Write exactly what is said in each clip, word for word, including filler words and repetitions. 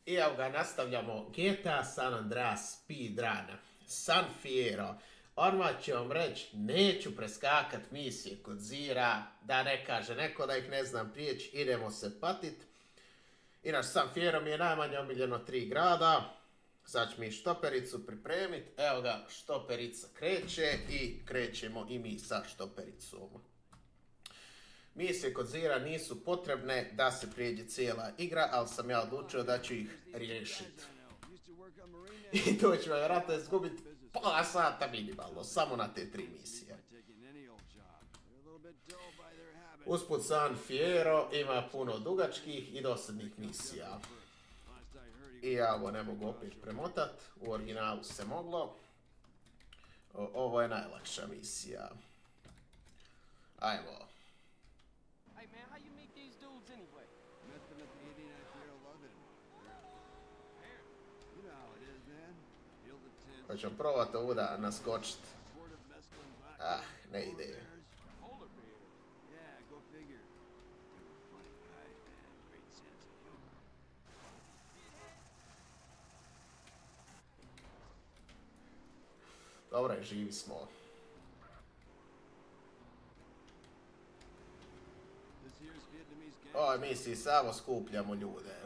I evo ga, nastavljamo G T A San Andreas speedrun. San Fierro. Odmah ću vam reći, neću preskakat misije kod Zira, da ne kaže neko da ih ne znam prijeći, idemo se patit. Inače, San Fierro mi je najmanje omiljeno tri grada. Sad ću mi štopericu pripremit. Evo ga, štoperica kreće i krećemo i mi sa štopericom. Misije kod Zira nisu potrebne da se prijeđe cijela igra, ali sam ja odlučio da ću ih riješiti. I to ću vjerojatno izgubiti pola sata minimalno, samo na te tri misije. Usput San Fierro ima puno dugačkih i dosadnih misija. I ja ovo ne mogu opet premotat, u originalu se moglo. O, ovo je najlakša misija. Ajmo. Hoćem provat ovu da naskočit. Ah, ne ide. Dobro, živi smo. Oj, mi si samo skupljamo ljude.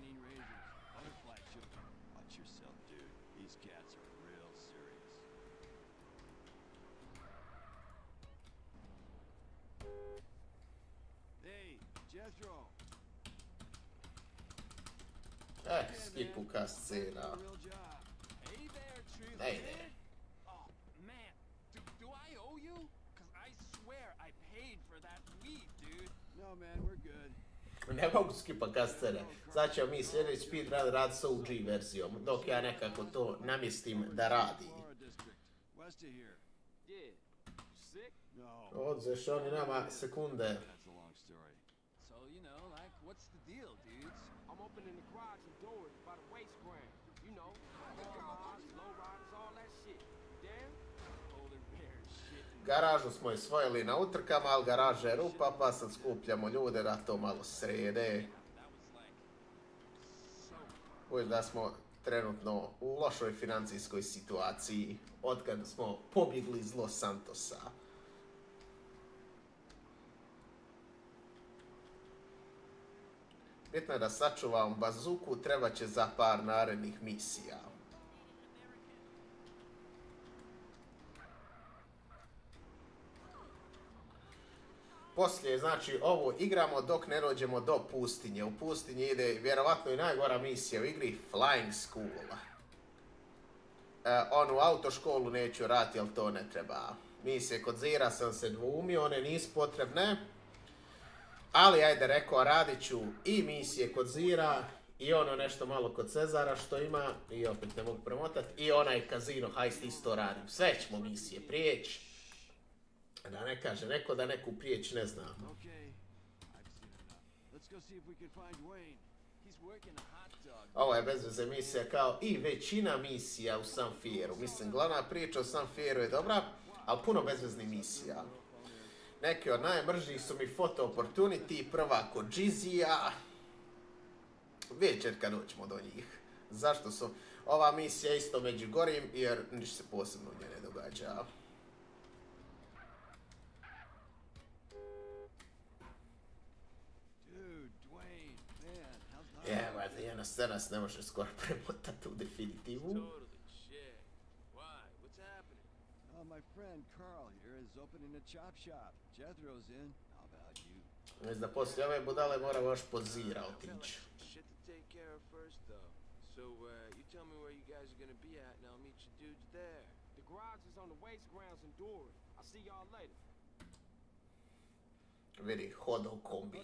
Eh, skipuka scena. Ne ide. Ne mogu skipat scene. Sad ćemo mi sljedeći speedrun rad sa O G verzijom, dok ja nekako to namjestim da radi. Odzeš oni nama sekunde. Garažu smo osvojili na utrkama, ali garaža je rupa, pa sad skupljamo ljude da to malo srede. Uvijek da smo trenutno u lošoj financijskoj situaciji od kad smo pobjegli iz Los Santosa. Bitno je da sačuvam bazuku, treba će za par narednih misija. Poslije, znači, ovo igramo dok ne dođemo do pustinje. U pustinji ide vjerovatno i najgora misija u igri, Flying School. E, onu autoškolu neću rati, ali to ne treba. Misije kod Zira sam se dvoumio, one nisu potrebne. Ali, ajde rekao, radit ću i misije kod Zira, i ono nešto malo kod Cezara što ima, i opet ne mogu premotati, i onaj Casino Heist isto radim. Sve ćemo misije prijeći. Da ne kaže neko da neku prijeć ne znamo. Ovo je bez veze misija kao i većina misija u San Fierro. Mislim, glavna priča o San Fierro je dobra, ali puno bezveznih misija. Neke od najmržih su mi Photo Opportunity, prva kod Džizija. Večer kad doćemo do njih. Zašto su? Ova misija isto među gorim jer ništa se posebno u nje ne događa. Evo, jedna scena se ne može skoro premotati u definitivu. Mislim da poslije ove budale mora baš pod Zira otići. Vidi, hoda u kombi.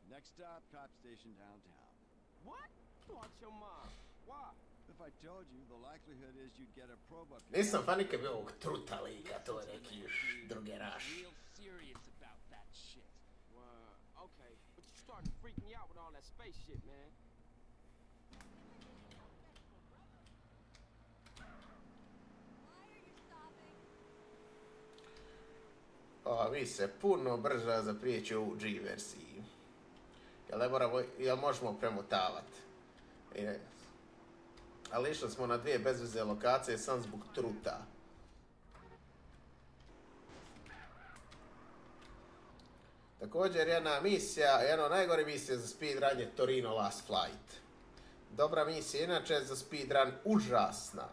Nisam fan nikad bio ovog truta lika, to je neki drugeraš. O, vi se puno brže za prijeći u G verziji. Jel ne moramo, jel možemo premotavati? Ali išli smo na dvije bezveze lokacije sam zbog truta. Također jedna misija, jedna od najgore misije za speedrun je Torino Last Flight. Dobra misija, inače za speedrun užasna.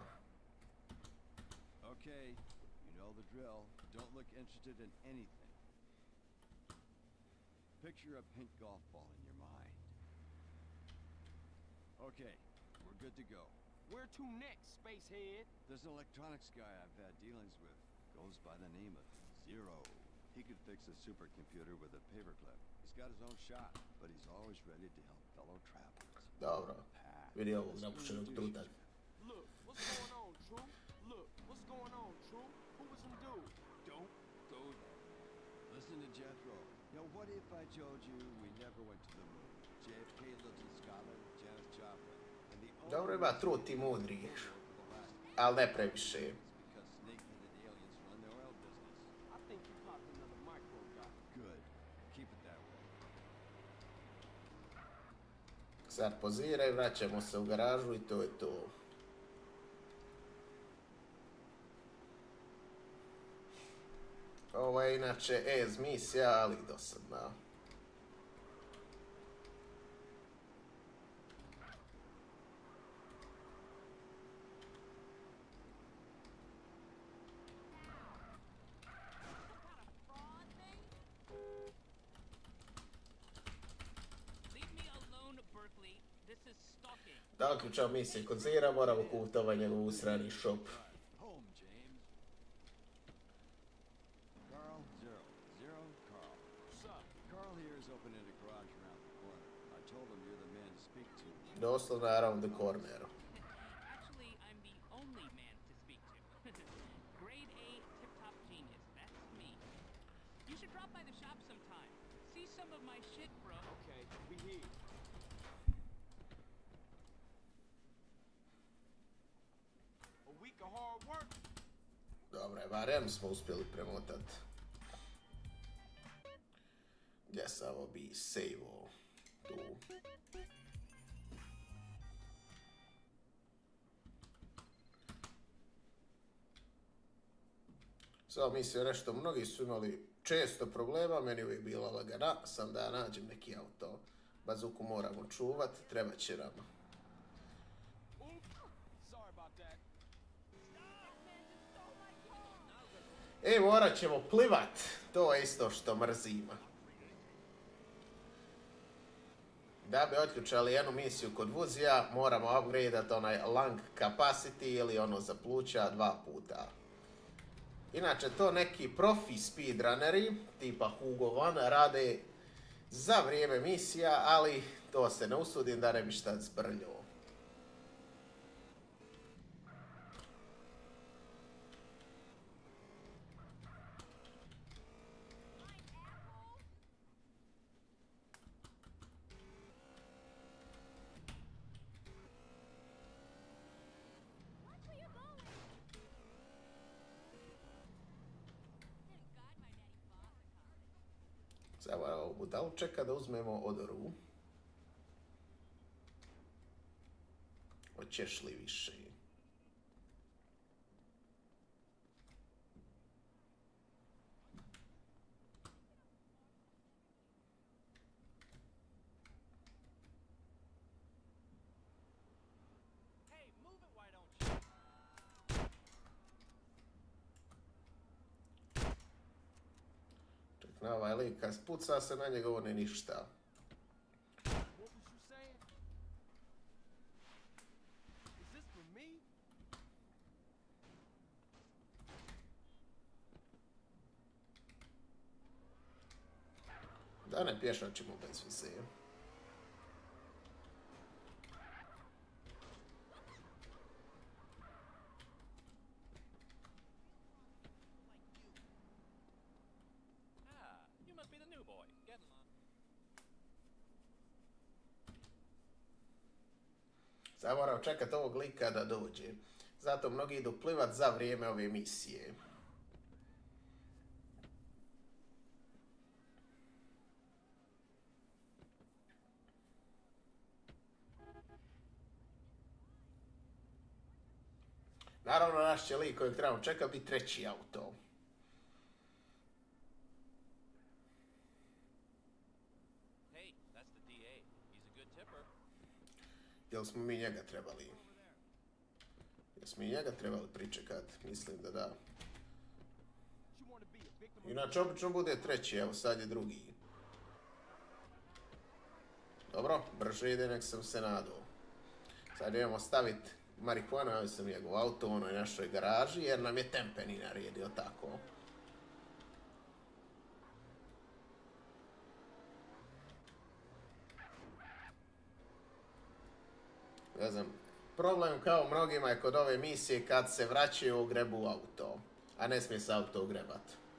Okay, you know the drill. Don't look interested in anything. Picture a pink golf ball in your mind. Okay, we're good to go. Where to next, spacehead? There's an electronics guy I've had dealings with. Goes by the name of Zero. He could fix a supercomputer with a paperclip. He's got his own shop, but he's always ready to help fellow travelers. Dobro, vidi ovog napušenog truta. Look, what's going on, True? Look, what's going on, True? Who was some dude? Don't go there. Listen to Jethro. You know, what if I told you we never went to the moon? J F K lived in Scotland, Janis Joplin, and the only Dobro, ima trut i mudri, ali ne previše. because snake-headed aliens run their oil business. I think you popped another micro guy. Good. Keep it that way. Sad poziraj, vraćamo se u garažu i to je to. Ovo je inače ez misija, ali dosadna. Leave me alone, Berkeley. This is stalking. Da uključam misije kod Zira, moramo kupiti ovaj njegov usrani shop. Home, James. Carl, Zero. Zero, Carl. What's up? Carl here is opening a garage around the corner. I told him you're the man to speak to. Doslovno around the corner. Actually, I'm the only man to speak to. Grade A tip-top genius. That's me. You should drop by the shop sometime. See some of my shit, bro. Okay, we here. A week of hard work. Dobro, barem smo uspjeli premotat. Gdje samo bi save-o? Tu. Samo mislio nešto, mnogi su imali često problema, meni uvijek bila lagana, sam da nađem neki auto. Bazuku moramo čuvat, treba će nam. Oops. Sorry about that. E, morat ćemo plivat, to je isto što mrzim. Da bi otključali jednu misiju kod Vuzija, moramo upgradeat onaj lung capacity ili ono za pluća dva puta. Inače, to neki profi speedrunneri, tipa Hugo One, rade za vrijeme misija, ali to se ne usudim da ne bi šta zbrljao. Samo evo, budalu čeka da uzmemo odoru. Hoćeš li više? Hey, move it, why don't you? Ček, na ovaj lik, kad spuca se na njega, ovo ne ništa. What was you saying? Is this for me? Da ne pješačimo bez vizije. Ah, you must be the new boy. Get along. Sad moram čekat ovog lika da dođe. Zato mnogi idu plivat za vrijeme ove misije. Naravno, naš će lik kojeg trebamo čekati biti treći auto. Hey, that's the D A. He's a good tipper. Jel smo mi njega trebali? Jel smo mi njega trebali pričekat? Mislim da da. Inače, obično bude treći, evo sad je drugi. Dobro, brže ide nek sam se nadao. Sad idemo staviti marihuanu, ja sam njegov auto u onoj našoj garaži, jer nam je Tempeni naredio tako. Ne znam, problem kao mnogima je kod ove misije kad se vraćaju u grebu auto, a ne smije se auto ugrebat.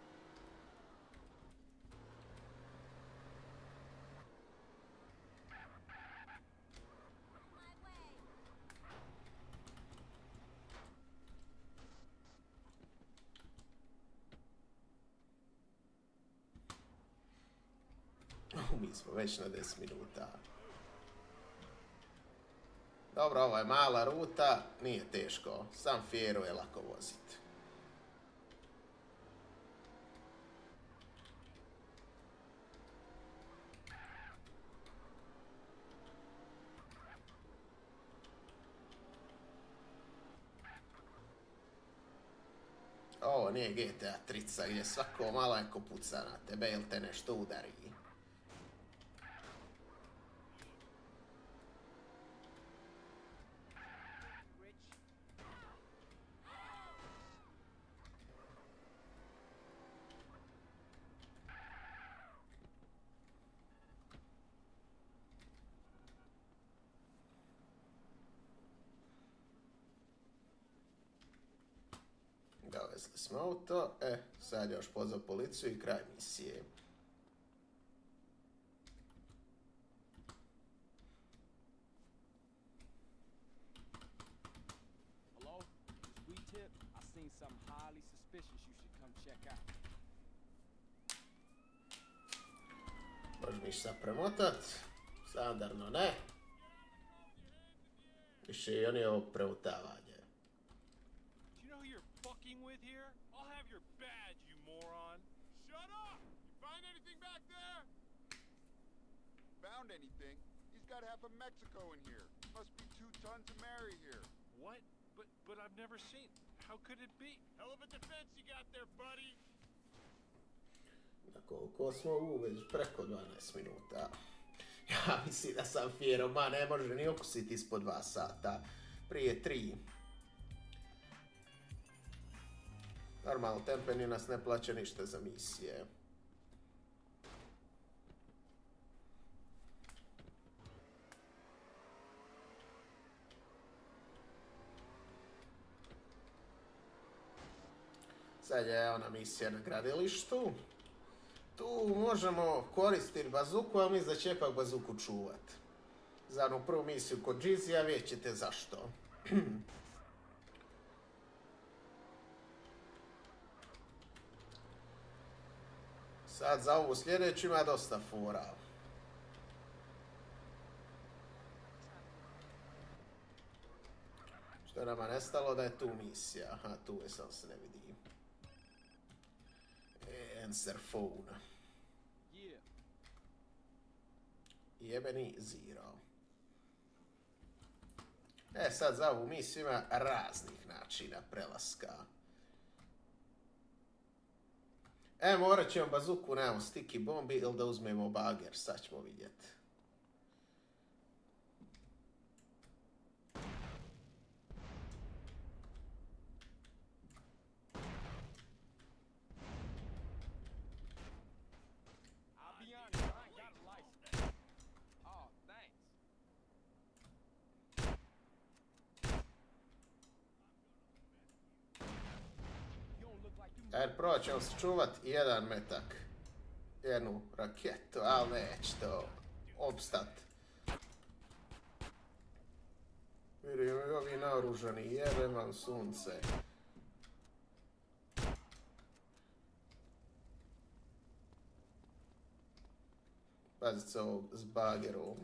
Mi smo već na deset minuta. Dobro, ovo je mala ruta, nije teško. San Fierro je lako voziti. Ovo nije G T A trica gdje svako malo je ko puca na tebe ili te nešto udari. Dovezli smo auto, e, sad još pozvao policiju i kraj misije. Hello? This we tip? I seen something highly suspicious you should come check out. Možeš mi sad premotat? Standardno ne. Više i oni ovo premotavanje. Do you know who you're fucking with here? I'll have your badge, you moron. Shut up! You find anything back there? Found anything? He's got half of Mexico in here. Must be two tons of Mary here. What? But but I've never seen. How could it be? Hell of a defense you got there, buddy. Na koliko smo u već preko dvanaest minuta. Ja mislim da San Fierro, ma ne može ni okusiti ispod dva sata. Prije tri. Normalno, Tempeni nas ne plaća ništa za misije. Sad je ona misija na gradilištu. Tu možemo koristiti bazuku, a mi za će ipak bazuku čuvat. Za onu prvu misiju kod Džizija vidjet ćete zašto. Sad za ovu sljedeću ima dosta fora. Što je nama nestalo da je tu misija. Aha, tu je, sam se ne vidi. Answer phone. Yeah. Jebeni zero. E, sad za ovu misiju ima raznih načina prelaska. E, morat ćemo bazuku, nemamo sticky bombi ili da uzmemo bager, sad ćemo vidjeti. I'll be honest, I ain't got a license. Oh, thanks. You don't look like you. Ajde, probat ćemo se čuvat jedan metak. Jednu raketu, ali neće to opstat. Vidim, ovi naoružani, jebe vam sunce. Pazite se ovog s bagerom.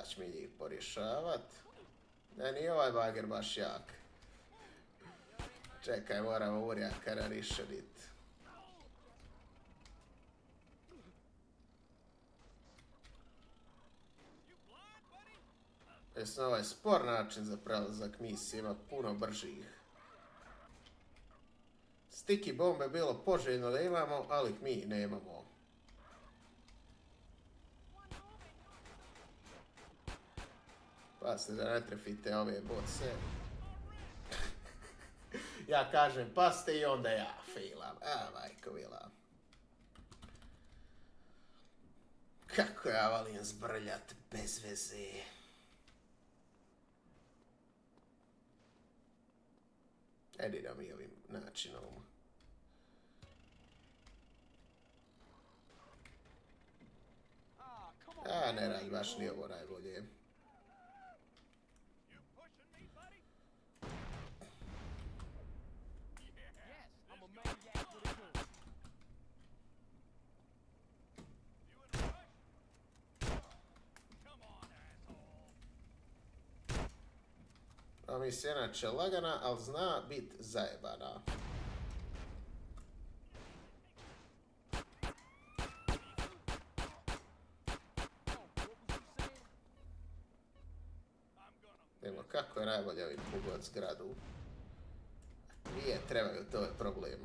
Sad će mi njih porješavat. Ne, nije ovaj bager baš jak. Čekaj, moramo urjakara rišedit. Jesno, ovaj spor način za prelazak misije ima puno bržih. Sticky bombe bilo poželjno da imamo, ali ih mi nemamo. Pazite da ne trefite ove boce. Ja kažem paste i onda ja failam. A, majko mila. Kako ja volim zbrljat bez veze. Ediram i ovim načinom. A, ne radi baš ni ovo najbolje. Ova misija je inače lagana, ali zna bit zajebana. Vidimo kako je najbolje ovim pogled zgradu. Nije trebaju, to je problem.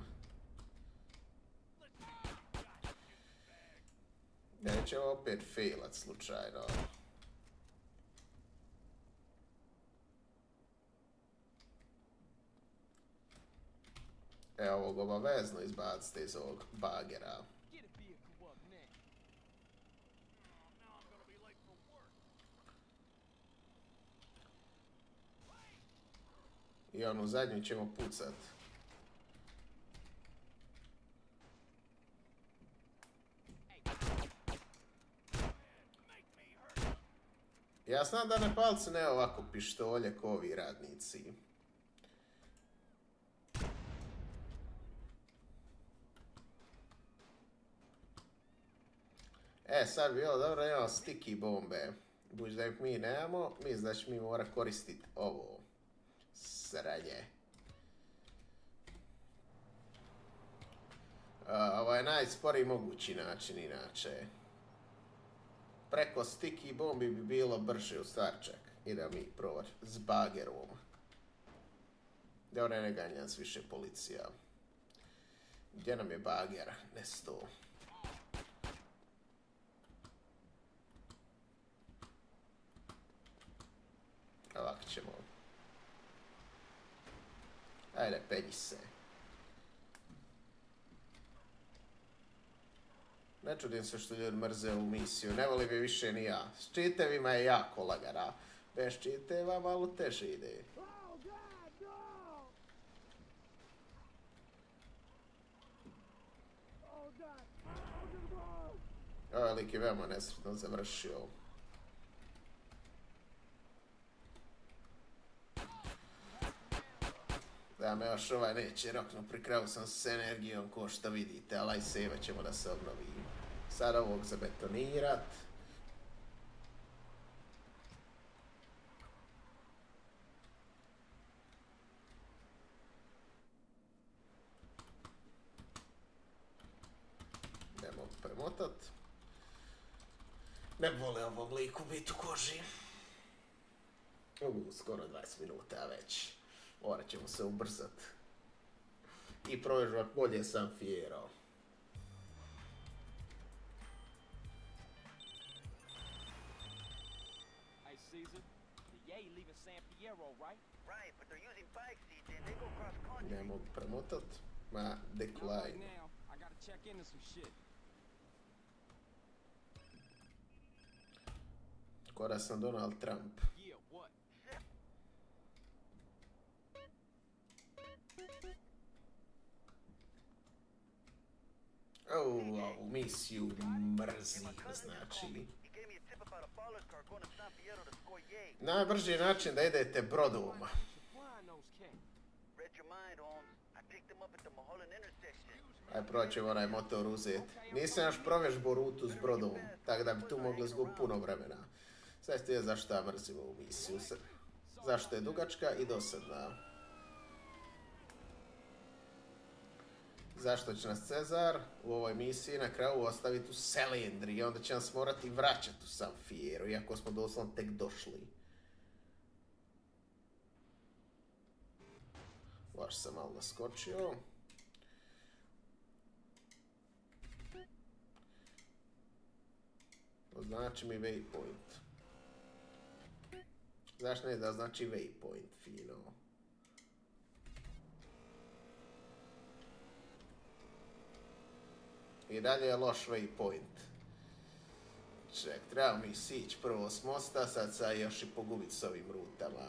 Nećemo opet failat slučajno. Evo ovog obavezno izbacite iz ovog bagera. I onu zadnju ćemo pucat. Ja znam da Nepalci ne ovako pištolje ko ovi radnici. E, sad bi bilo dobro da imamo sticky bombe. Budući da ih mi nemamo, mislim da će mi mora koristiti ovo. Sranje. A, ovo je najsporiji mogući način inače. Preko sticky bombi bi bilo brže u starčak. Idemo mi probat s bagerom. Da one ne ganja nas više policija. Gdje nam je bager? Nesto. Ovako ćemo. Ajde, penji se. Ne čudim se što ljudi mrze ovu misiju, ne volim je više ni ja. S čitevima je jako lagana. Bez čiteva malo teže ide. Ovaj lik je veoma nesretno završio. Da me još ovaj neće roknu, pri kraju sam s energijom ko što vidite, ali aj save ćemo da se obnovi. Sad ovog zabetonirat. Idemo premotat. Ne vole ovom liku biti u koži. Uuu, skoro dvadeset minuta već. Morat ćemo se ubrzat. I prožvat bolje San Fierro. Hey Caesar, the Yay leaving San Fierro, right? Right, but they're using bikes, C J, and they go cross country. Ne mogu premotat. Ma, Not right decline. now. I gotta check into some shit. Kora sam Donald Trump. Yeah, what? O, ovu misiju mrzim, znači. He gave me a tip about a baller's car going to San Fierro to score Yay. Najbrži način da idete brodom. Supplying those cats. Read your mind, Holmes. I picked them up at the Mulholland intersection. Aj, proćemo onaj motor uzet. Nisam još provježbao rutu s brodom, tako da bi tu mogli izgubiti puno vremena. Sad ste je zašto ja mrzim ovu misiju. Zašto je dugačka i dosadna. Zašto će nas Cezar u ovoj misiji na kraju ostaviti u Selendri i onda će nas morati vraćati u San Fierro, iako smo doslovno tek došli. Baš sam malo naskočio. Označi mi waypoint. Znaš ne da znači waypoint, fino. I dalje je loš waypoint. Ček, treba mi sići prvo s mosta, sad sad još i pogubiti s ovim rutama.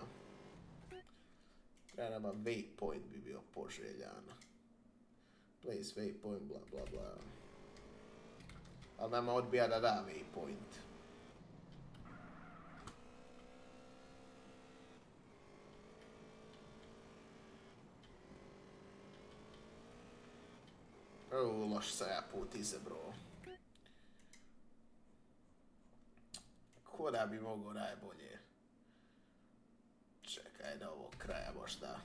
Treba nama waypoint bi bio poželjan. Place waypoint, bla bla bla. Ali nama odbija da da waypoint. U, loš sam ja put izabrao. Kuda bi mogao najbolje? Čekaj, do ovog kraja možda.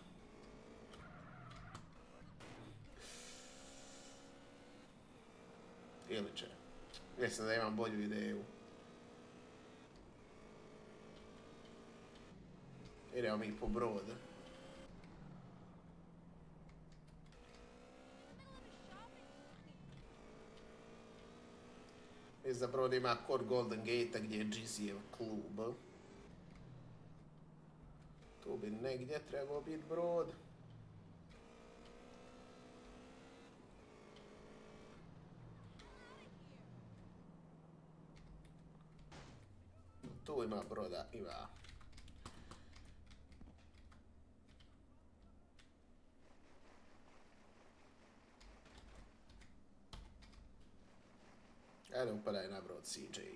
Ili će. Mislim da imam bolju ideju. Idemo mi po brod. Iza brod ima kod Golden Gate-a gdje je Jizzyjev klub. Tu bi negdje trebao biti brod. Tu ima broda, ima. Ajde, upadaj na brod C J.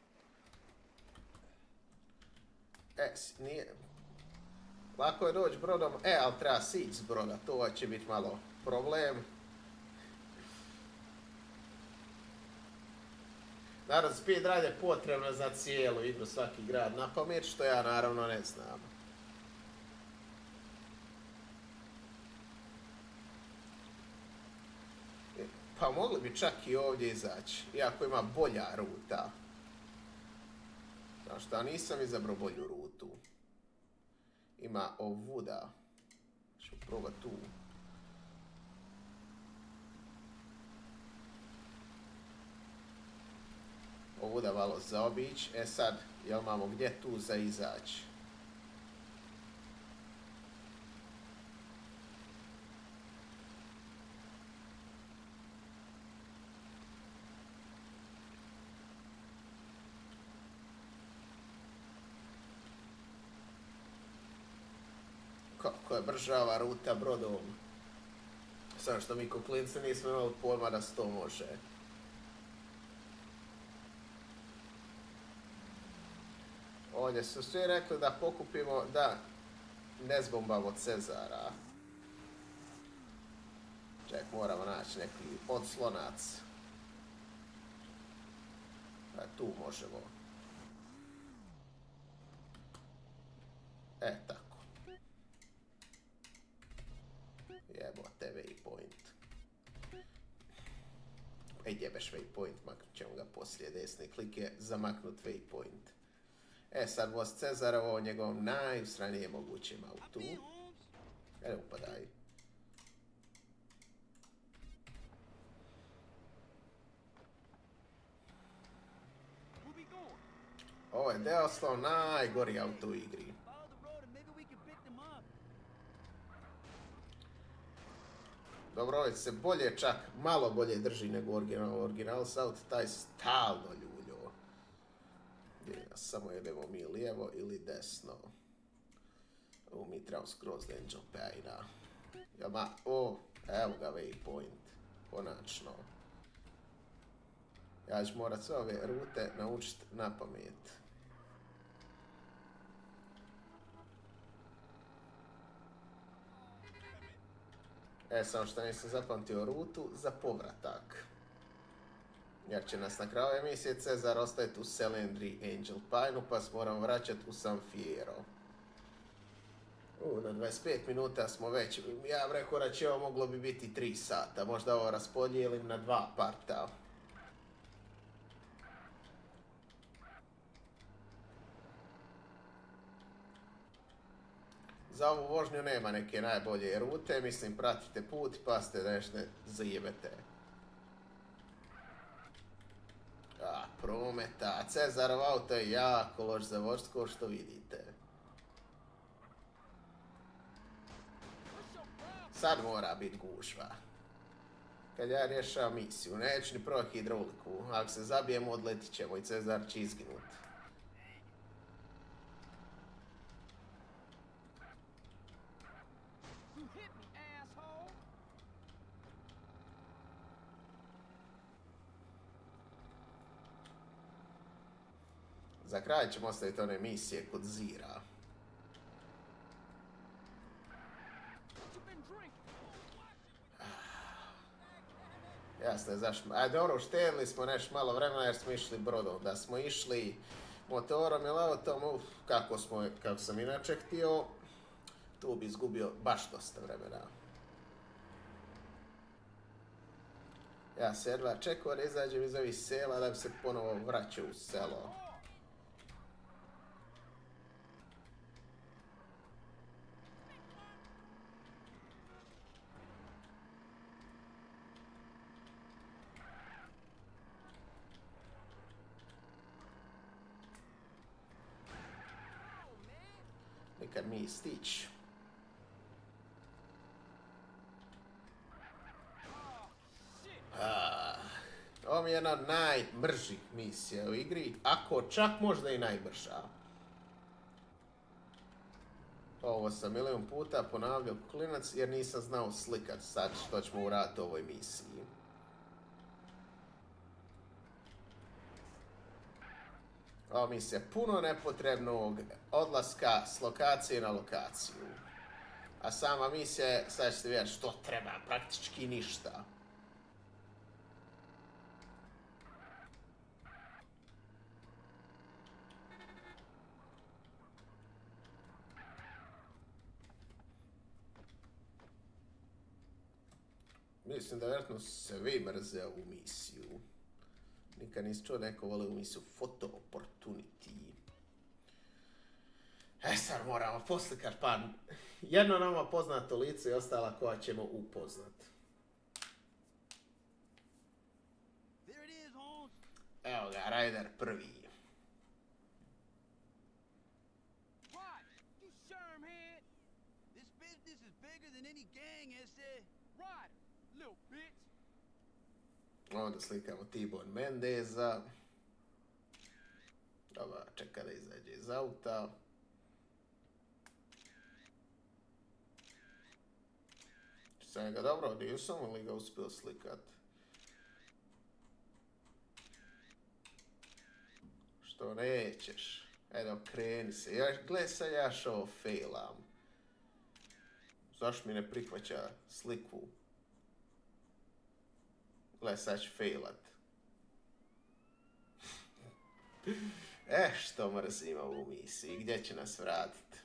E, nije... Lako je doći brodom, e, ali treba sići s broda, to će biti malo problem. Naravno, speedrun je potrebno za cijelu igru, svaki grad na pamet, što ja naravno ne znam. Pa mogli bi čak i ovdje izaći, iako ima bolja ruta. Znaš šta, nisam izabrao bolju rutu. Ima ovuda. Ću probat tu. Ovuda malo zaobići. E sad, jel imamo gdje tu za izaći? Kako je brža ova ruta brodom. Samo što mi ko klinci nismo imali pojma da se to može. Ovdje su svi rekli da pokupimo, da ne zbombamo Cezara. Ček, moramo naći neki odslonac. A tu možemo. E, tako. Jebote, waypoint. Ej, jebeš waypoint, maknut ćemo ga poslije. Desni klik je zamaknut waypoint. E, sad voz Cezara u njegovom najusranijem mogućem autu. Evo, upadaj. Ovo je doslovno najgori auto u igri. Dobro, ovaj se bolje, čak malo bolje drži nego original. Original South taj stalno ljuljo. Samo jedemo mi lijevo ili desno. Ovo mi trebamo skroz da Angel Payna. Ja ma, o, evo ga waypoint. Konačno. Ja ću morat sve ove rute naučiti na pamet. E, samo što nisam zapamtio rutu za povratak. Jer će nas na kraju emisije Cezar ostaviti u Selendri Angel Pine-u, pa se moramo vraćati u San Fierro. U, na dvadeset pet minuta smo već, ja bih rekao da će ovo moglo bi biti tri sata, možda ovo raspodijelim na dva parta. Za ovu vožnju nema neke najbolje rute, mislim pratite put pa ste nešto zajebete. A, prometa, Cezarov auto je jako loš za vožnju, kao što vidite. Sad mora biti gužva. Kad ja rješavam misiju, neću ni pro hidrauliku, ako se zabijemo odletit ćemo i Cezar će izginuti. Za kraj ćemo ostaviti one misije kod Zira. Jasno je zašto. A dobro, uštedili smo nešto malo vremena jer smo išli brodom. Da smo išli motorom ili autom, uf, kako, smo, kako sam inače htio, tu bi izgubio baš dosta vremena. Ja se jedva čekao da izađem iz ovih sela da bi se ponovo vraćao u selo. Nikad mi stići. Ovo mi je jedna od najbržih misija u igri, ako čak možda i najbrža. Ovo sam milion puta ponavljao klinac jer nisam znao slikat sad što ćemo uraditi u ovoj misiji. Ova misija je puno nepotrebnog odlaska s lokacije na lokaciju. A sama misija je, sad ćete vidjeti što treba, praktički ništa. Mislim da vjerojatno se vi mrze ovu misiju. Nikad nisi čuo neko vole u misiju Photo Opportunity. E sad moramo poslikat pa jedno nama poznato lice i ostala koja ćemo upoznat. Evo ga, Ryder prvi. Onda slikamo T-Bone Mendeza. Dobro, čeka da izađe iz auta. Sam ga dobro, nisam li ga uspio slikat. Što nećeš? Ajde, okreni se. Ja, gle sad ja šo failam. Zašto mi ne prihvaća sliku? Gle, sad ću failat. E, što mrzim ovu misiju. Gdje će nas vratit?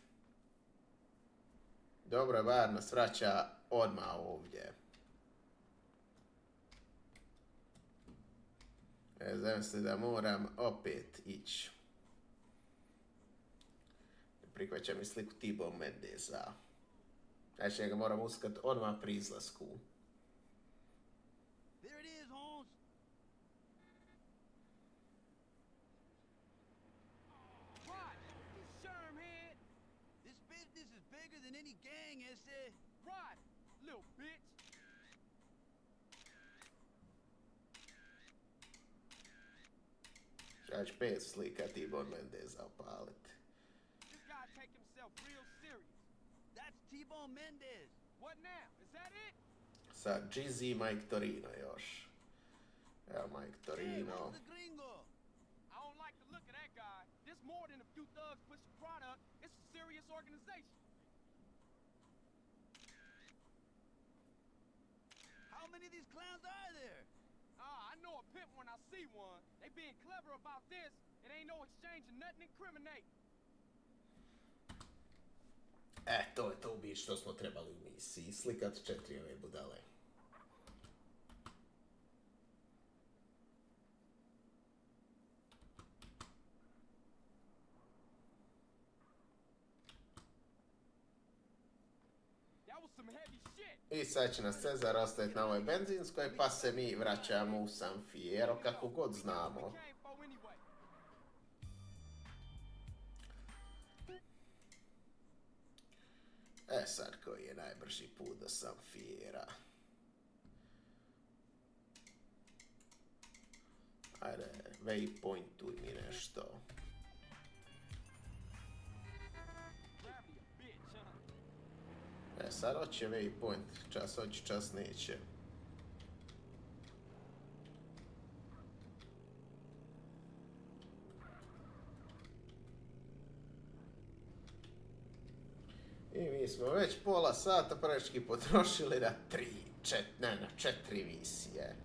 Dobro, bar nas vraća odmah ovdje. E, zamisli da moram opet ići. Prihvaća mi sliku T-Bone Mendeza. Znači, ga moram uskat odmah pri izlasku. Ja ću pet slika T-Bone Mendeza opalit. Sa Jizzy i Mike Torino još. Evo Mike Torino. How many of these clowns are there? Ah, I know a pimp when I see one. They being clever about this. It ain't no exchange of nothing incriminate. E, to je to ubiti što smo trebali u misiji. Slikat četiri ove budale. That was some heavy shit. I sad će nas Cezar ostaviti na ovoj benzinskoj, pa se mi vraćamo u San Fierro kako god znamo. We came for anyway. E sad, koji je najbrži put do San Fierra? Ajde, waypointuj mi nešto. Gravity a bitch, huh? E sad hoće waypoint, čas hoće, čas neće. I mi smo već pola sata praktički potrošili na tri, čet, ne, na četiri misije.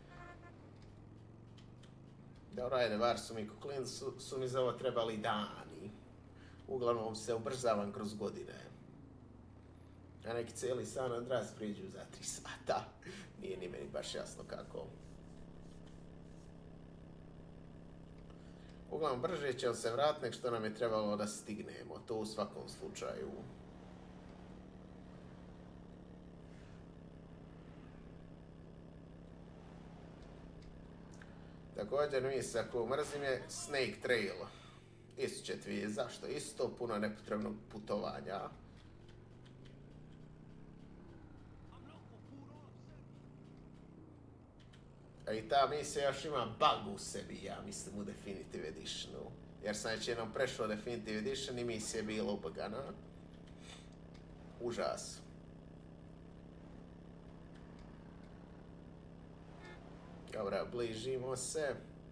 Dobro, ajde, bar su mi kuklin, su, su mi za ovo trebali dani. Uglavnom se ubrzavam kroz godine. A neki cijeli San Andreas priđu za tri sata. Nije ni meni baš jasno kako. Uglavnom, brže ćemo se vratiti nek što nam je trebalo da stignemo. To u svakom slučaju. Također misija koju mrzim je Snake Trail. Isto ćete vidjeti zašto. Isto puno nepotrebnog putovanja. A i ta misija još ima bug u sebi, ja mislim, u Definitive Editionu. Jer sam već jednom prešao Definitive Edition i misija je bila ubagana. Užas. Dobra, bližimo se.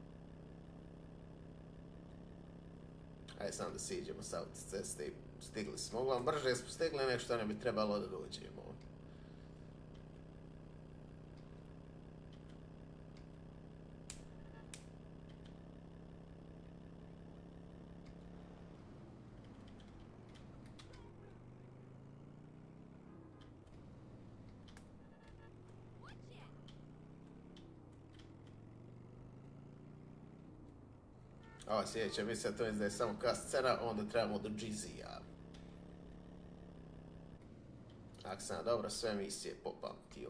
Ajde sam da siđemo s autoceste i stigli smo. Uglavnom, brže smo stigli nek što ne bi trebalo da dođemo. Ova sljedeća misija, to je da je samo ka scena, onda trebamo do Džizija. Ako sam dobro sve misije popamtio.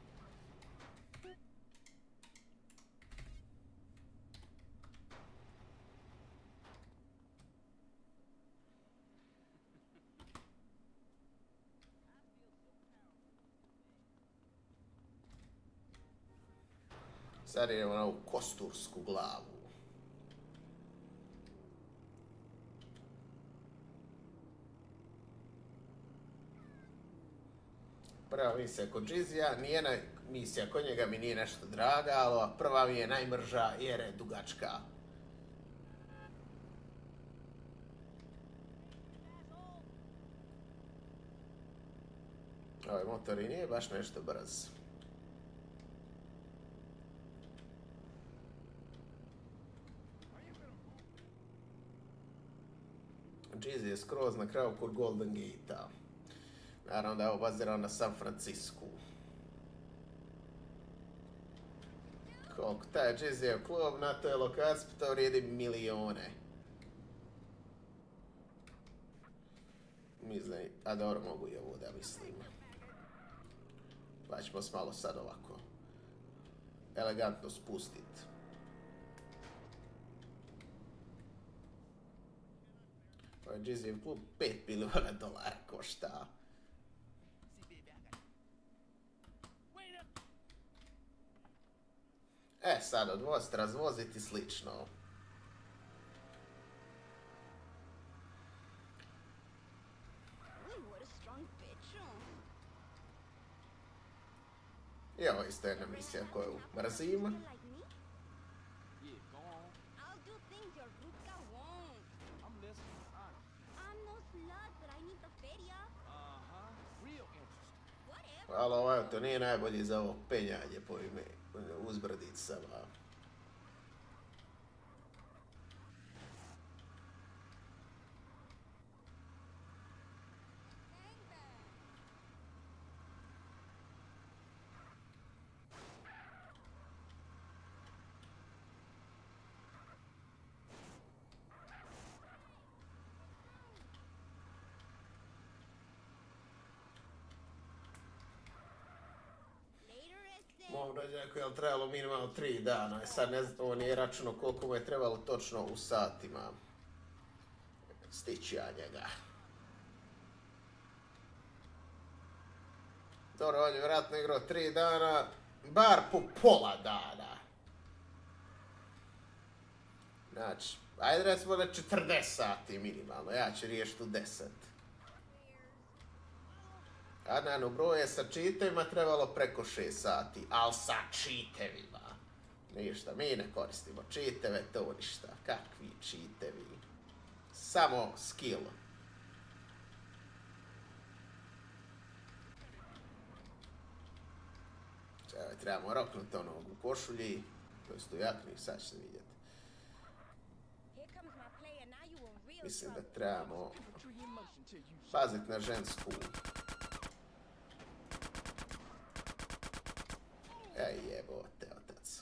Sad idemo na ovu kostursku glavu. Prva misija kod Džizija, nijedna misija kod njega mi nije nešto draga, ali ova prva mi je najmrža jer je dugačka. Ovaj motor i nije baš nešto brz. Džizija je skroz na kraju kod Golden Gate-a. Naravno da je ovo bazirano na San Francisku. Koliko taj Džizijev klub na toj lokaciji, to vrijedi milijone. Mislim, a dobro mogu i ovo da mislim. Pa ćemo se malo sad ovako elegantno spustiti. Ovaj Džizijev klub pet milijuna dolara košta. E, sad odvoziti, razvoziti slično. I ovo isto jedna misija koju mrzim. Ali ovaj to nije najbolji za ovo penjanje po ime uzbrdicama. Mom rođaku je trebalo minimalno tri dana i sad ne znam, on nije računao koliko mu je trebalo točno u satima stići ja njega. Dobro, on je vjerojatno igrao tri dana, bar po pola dana. Znači, ajde recimo da četrdeset sati minimalno, ja ću riješiti u deset. Adnan u broje sa čitevima trebalo preko šest sati, ali sa čitevima. Ništa, mi ne koristimo čiteve, to ništa. Kakvi čitevi? Samo skill. Čevaj, trebamo roknuti onog u košulji, to jest u jakni, sad ćete vidjeti. Mislim da trebamo paziti na žensku. Ej jebote, otac.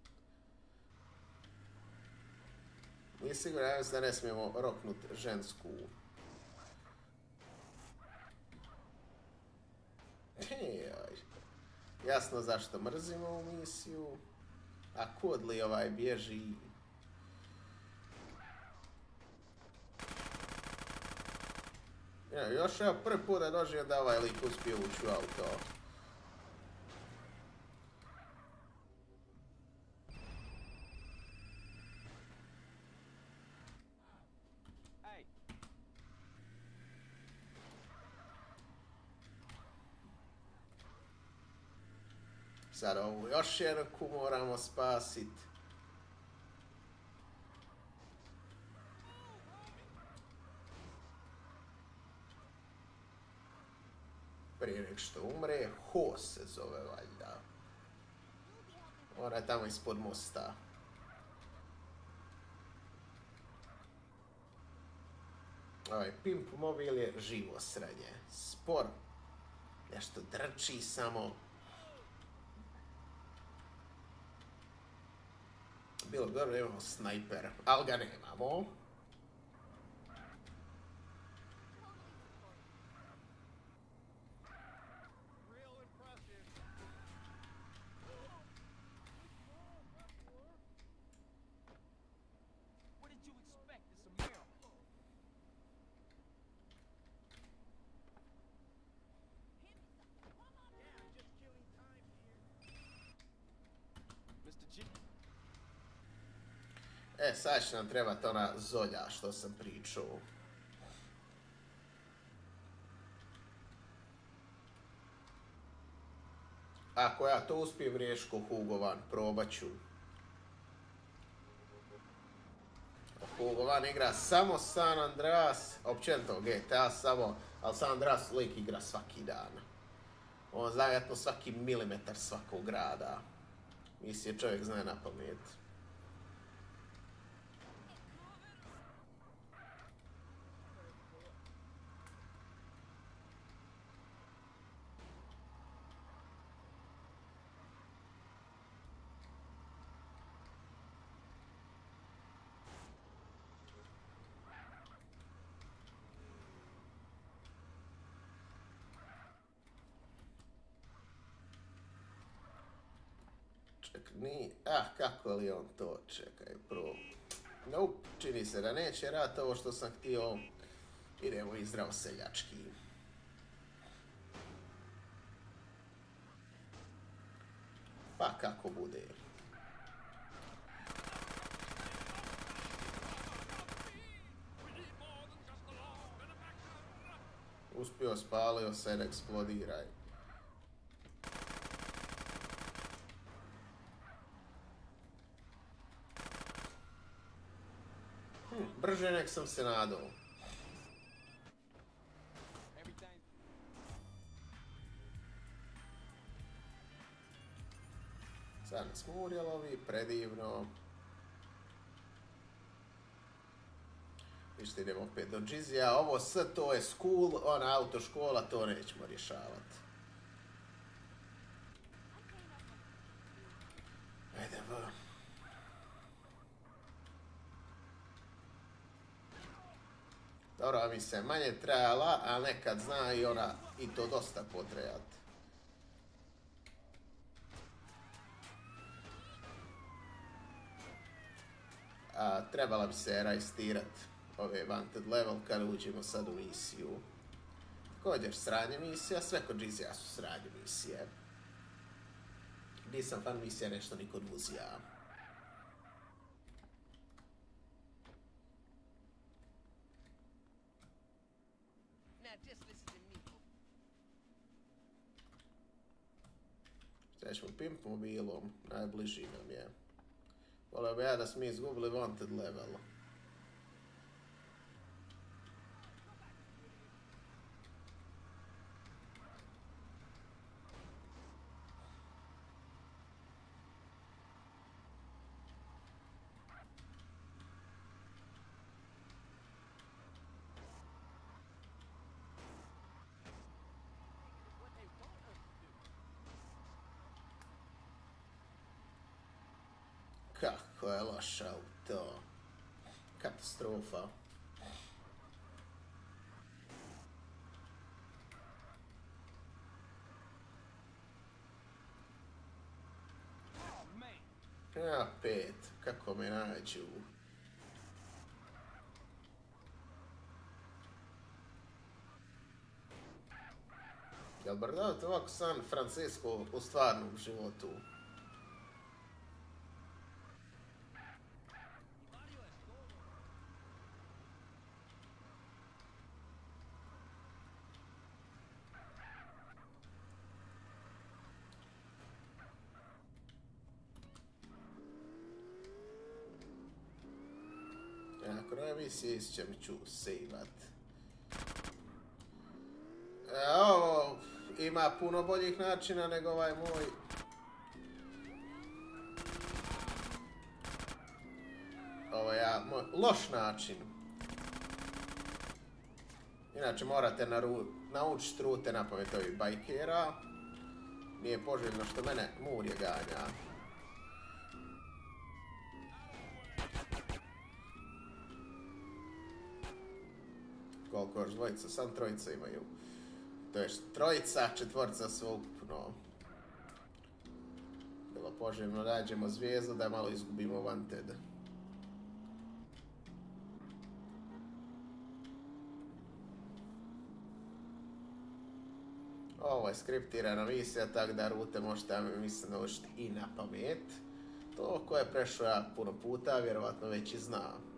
Nije sigurno, ja mislim da ne smijemo roknut žensku. Ejoj. Jasno zašto mrzimo ovu misiju. A kud li ovaj bježi? Ja, još evo prvi put da dožijem da ovaj lik uspije ući u auto. Sad ovu još jednaku moramo spasit. Prije nek što umre, Ho se zove valjda. Ona je tamo ispod mosta. Ovaj pimp mobil je živo sranje. Spor. Nešto drči samo. Bilo bi dobro da imamo snajper, ali ga nemamo. E, sad će nam trebati ona zolja što sam pričao. Ako ja to uspijem riješiti ko Hugo Van, probat ću. Hugo Van igra samo San Andreas, općenito G T A samo, ali San Andreas lik igra svaki dan. On zna vjetno svaki milimetar svakog grada. Misli, čovjek zna na pamet. Ni, ah, kako li on to, čekaj, prvo. Nope, čini se da neće rad ovo što sam htio. Idemo i zdravo seljački. Pa kako bude. Uspio, spalio se, ne eksplodiraj. Brže nek sam se nadao. Strana smurjelovi, predivno. Vište, idemo opet do džizija. Ovo S to je school, ona autoškola, to nećemo rješavati. Ajde, va. Dobro, mi se manje trajala, ali nekad zna i ona i to dosta potrejati. A, trebala bi se rajstirati ove wanted level kad uđemo sad u misiju. Također sranje misija, sve kod džizija su sranje misije. Nisam fan misija nešto ni kod muzija. Sada ćemo pimp mobilom, najbliži nam je. Volio bi ja da smo izgubili wanted level. Kako je loš auto. Katastrofa. Ja, pet. Kako me nađu. Jel bar davate ovako San Francisco u stvarnom životu? Ako ne misli, će mi ću sejvat. E, ovo ima puno boljih načina nego ovaj moj. Ovo je ja, moj loš način. Inače morate naučiti rute na pamet ovih bajkera. Nije poželjno što mene Murje ganja. Koliko još dvojica, sam trojica imaju. To je trojica, četvorca sveukupno. Bilo poželjno nađemo zvijezdu da malo izgubimo wanted. Ovo je skriptirana misija, tako da rute možete mislim naučiti i na pamet. To ko je prešao ja puno puta, vjerovatno već i zna.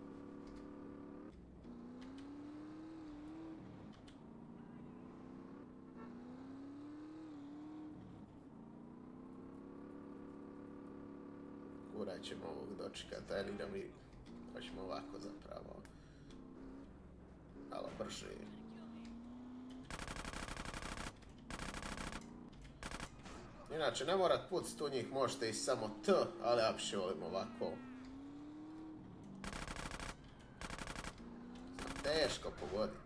Kuraj ćemo ovog dočekati, ali da mi hoćemo ovako zapravo. Malo brže. Inače, ne morat pucati u njih, možete i samo T, ali ja više volim ovako. Teško pogoditi.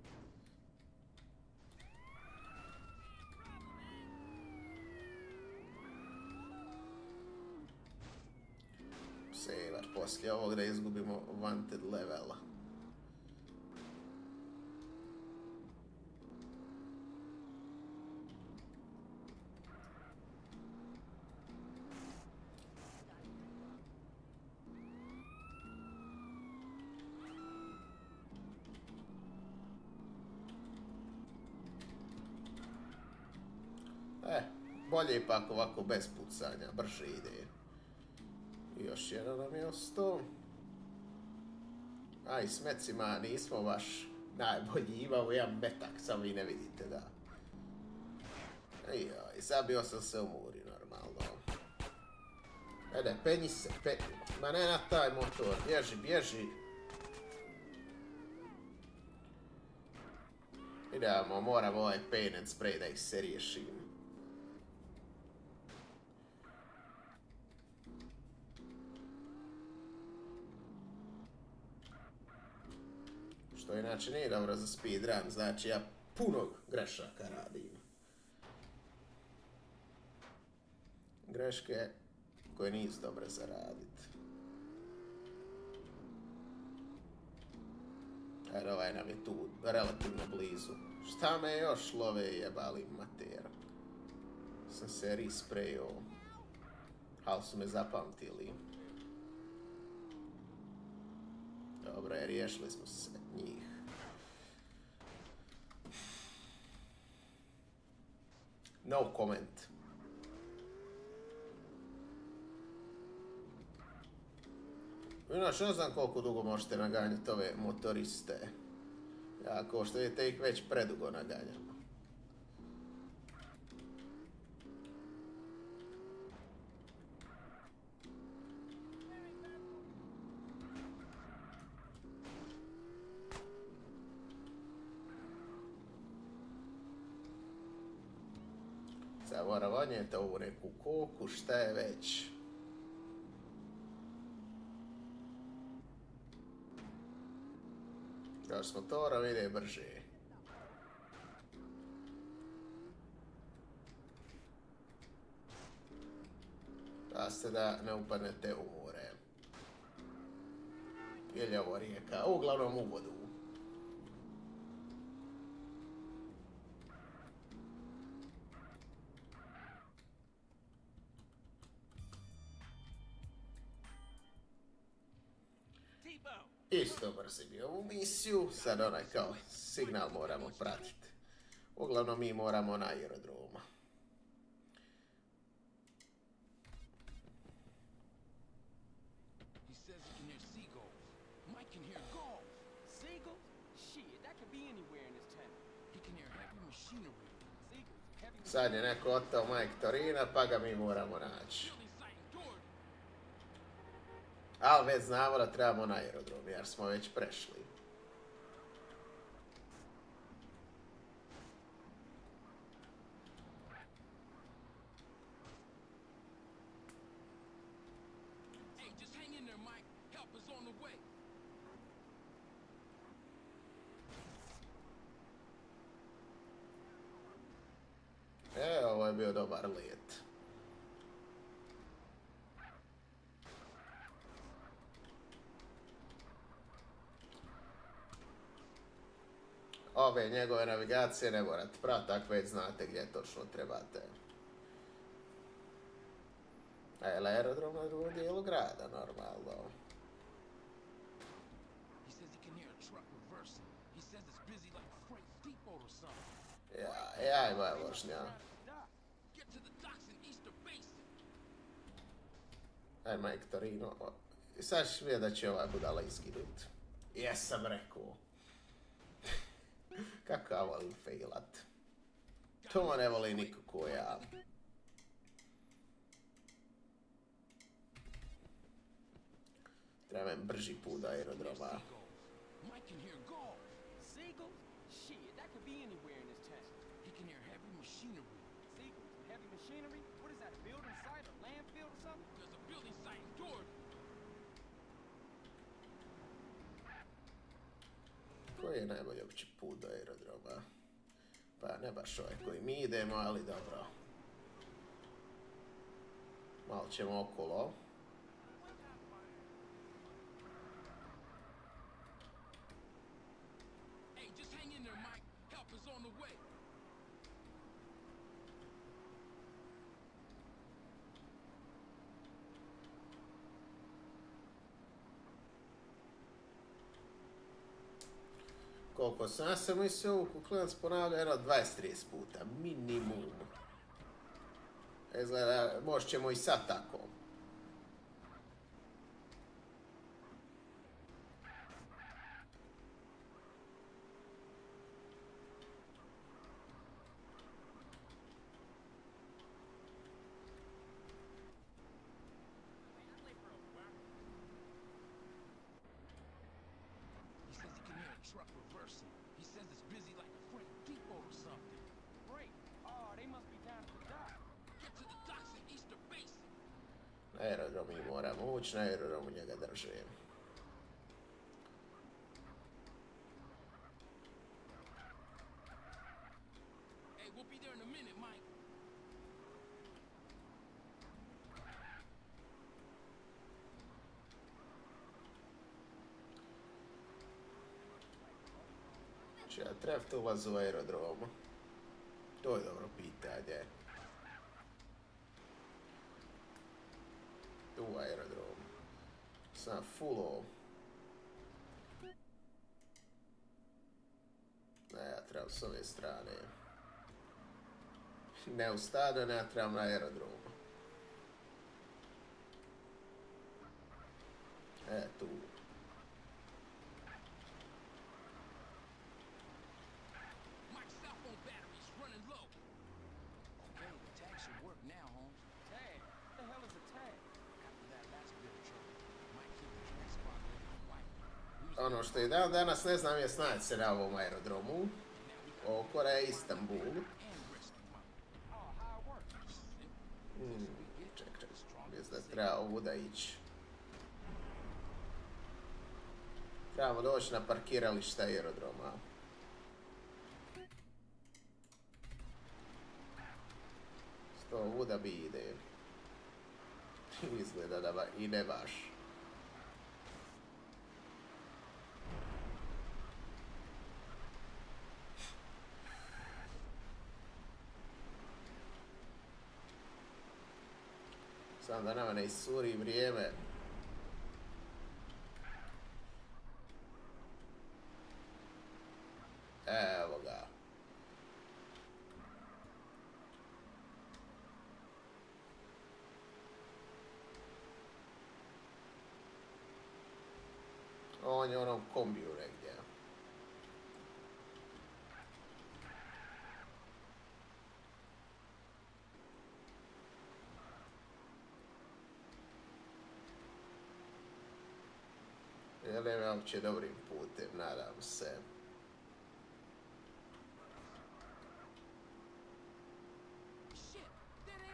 Sevar poslije ovog da izgubimo wanted levela. E, bolje ipak ovako bez pucanja, brže ide. I još jedan nam je ostao. A i s mecima nismo baš najbolji, imamo jedan metak, samo vi ne vidite, da. I zabio sam se u muri, normalno. Ede, penji se, penji. Ma ne na taj motor, bježi, bježi. Idemo, moram ovaj paint and spray da ih se riješim. Što inače nije dobro za speedrun, znači ja puno grešaka radim. Greške koje nisu dobre za radit. Jer ovaj nam je tu relativno blizu. Šta me još love jebali matera? Sam se risprejao. Ali su me zapamtili. Dobro, je, riješili smo se njih. No comment. Inače, ne znam koliko dugo možete naganjati ove motoriste. Ja, kao što vidite, ih već predugo naganjam. Sad moram odnijeti ovu neku koku, šta je već. Kao s motorom ide brže. Pazite da ne upadnete u more. Ili je ovo rijeka, uglavnom u vodu. Isto brzim ovu misiju, sad onaj kao signal moramo pratiti. Uglavnom mi moramo na aerodroma. Sad je neko otao Mike Torina, pa ga mi moramo naći. Ali već znamo da trebamo na aerodrom, jer smo već prešli. E, ovo je bio dobar let. Ove njegove navigacije ne morate prati, tako već znate gdje točno trebate. A je li aerodrom na drugom dijelu grada, normalno? Ja, ja, moja vožnja. Aj, Mike Torino. I sad ćeš vidjeti da će ovaj budala izginut. Jesam rekao. Kako ja volim failat. To ne voli niko ko ja. Trebam brži put do aerodroma. Koji je najbolji uopće put do aerodroma? Pa ne baš ovaj koji mi idemo, ali dobro. Malo ćemo okolo. Koliko sam ja sam mislio ovu kuklinac ponavlja jedno dvadeset do trideset puta, minimum. Izgleda, možda ćemo i sad tako. Aerodrom mi moramo ući, na aerodromu njega držim. We'll be there in a minute, Mike. Če ja trebate ulaz u aerodromu? To je dobro pitanje. U aerodromu. Sam fullo. Ne, ja trebam s ove strane. Ne u stadion, ja trebam na aerodromu. E, tu. Mike's cell phone battery's running low. Okay, the tag should work now, Holmes. Tag? What the hell is a tag? After that last bit of trouble, Mike keep the transport on white. Ono što i dan danas ne znam je snaći se na ovom aerodromu. Okora je Istanbul. Oh, how it works? Hmm, ček, ček. Mislim da treba ovuda ići. Trebamo doći na parkiralište aerodroma. Što ovuda bi ide. Izgleda da ba, ide baš. Sam da nama ne iscuri vrijeme. Evo ga. On je u onom kombiju negdje. Idem ja uopće dobrim putem, nadam se. Shit, there they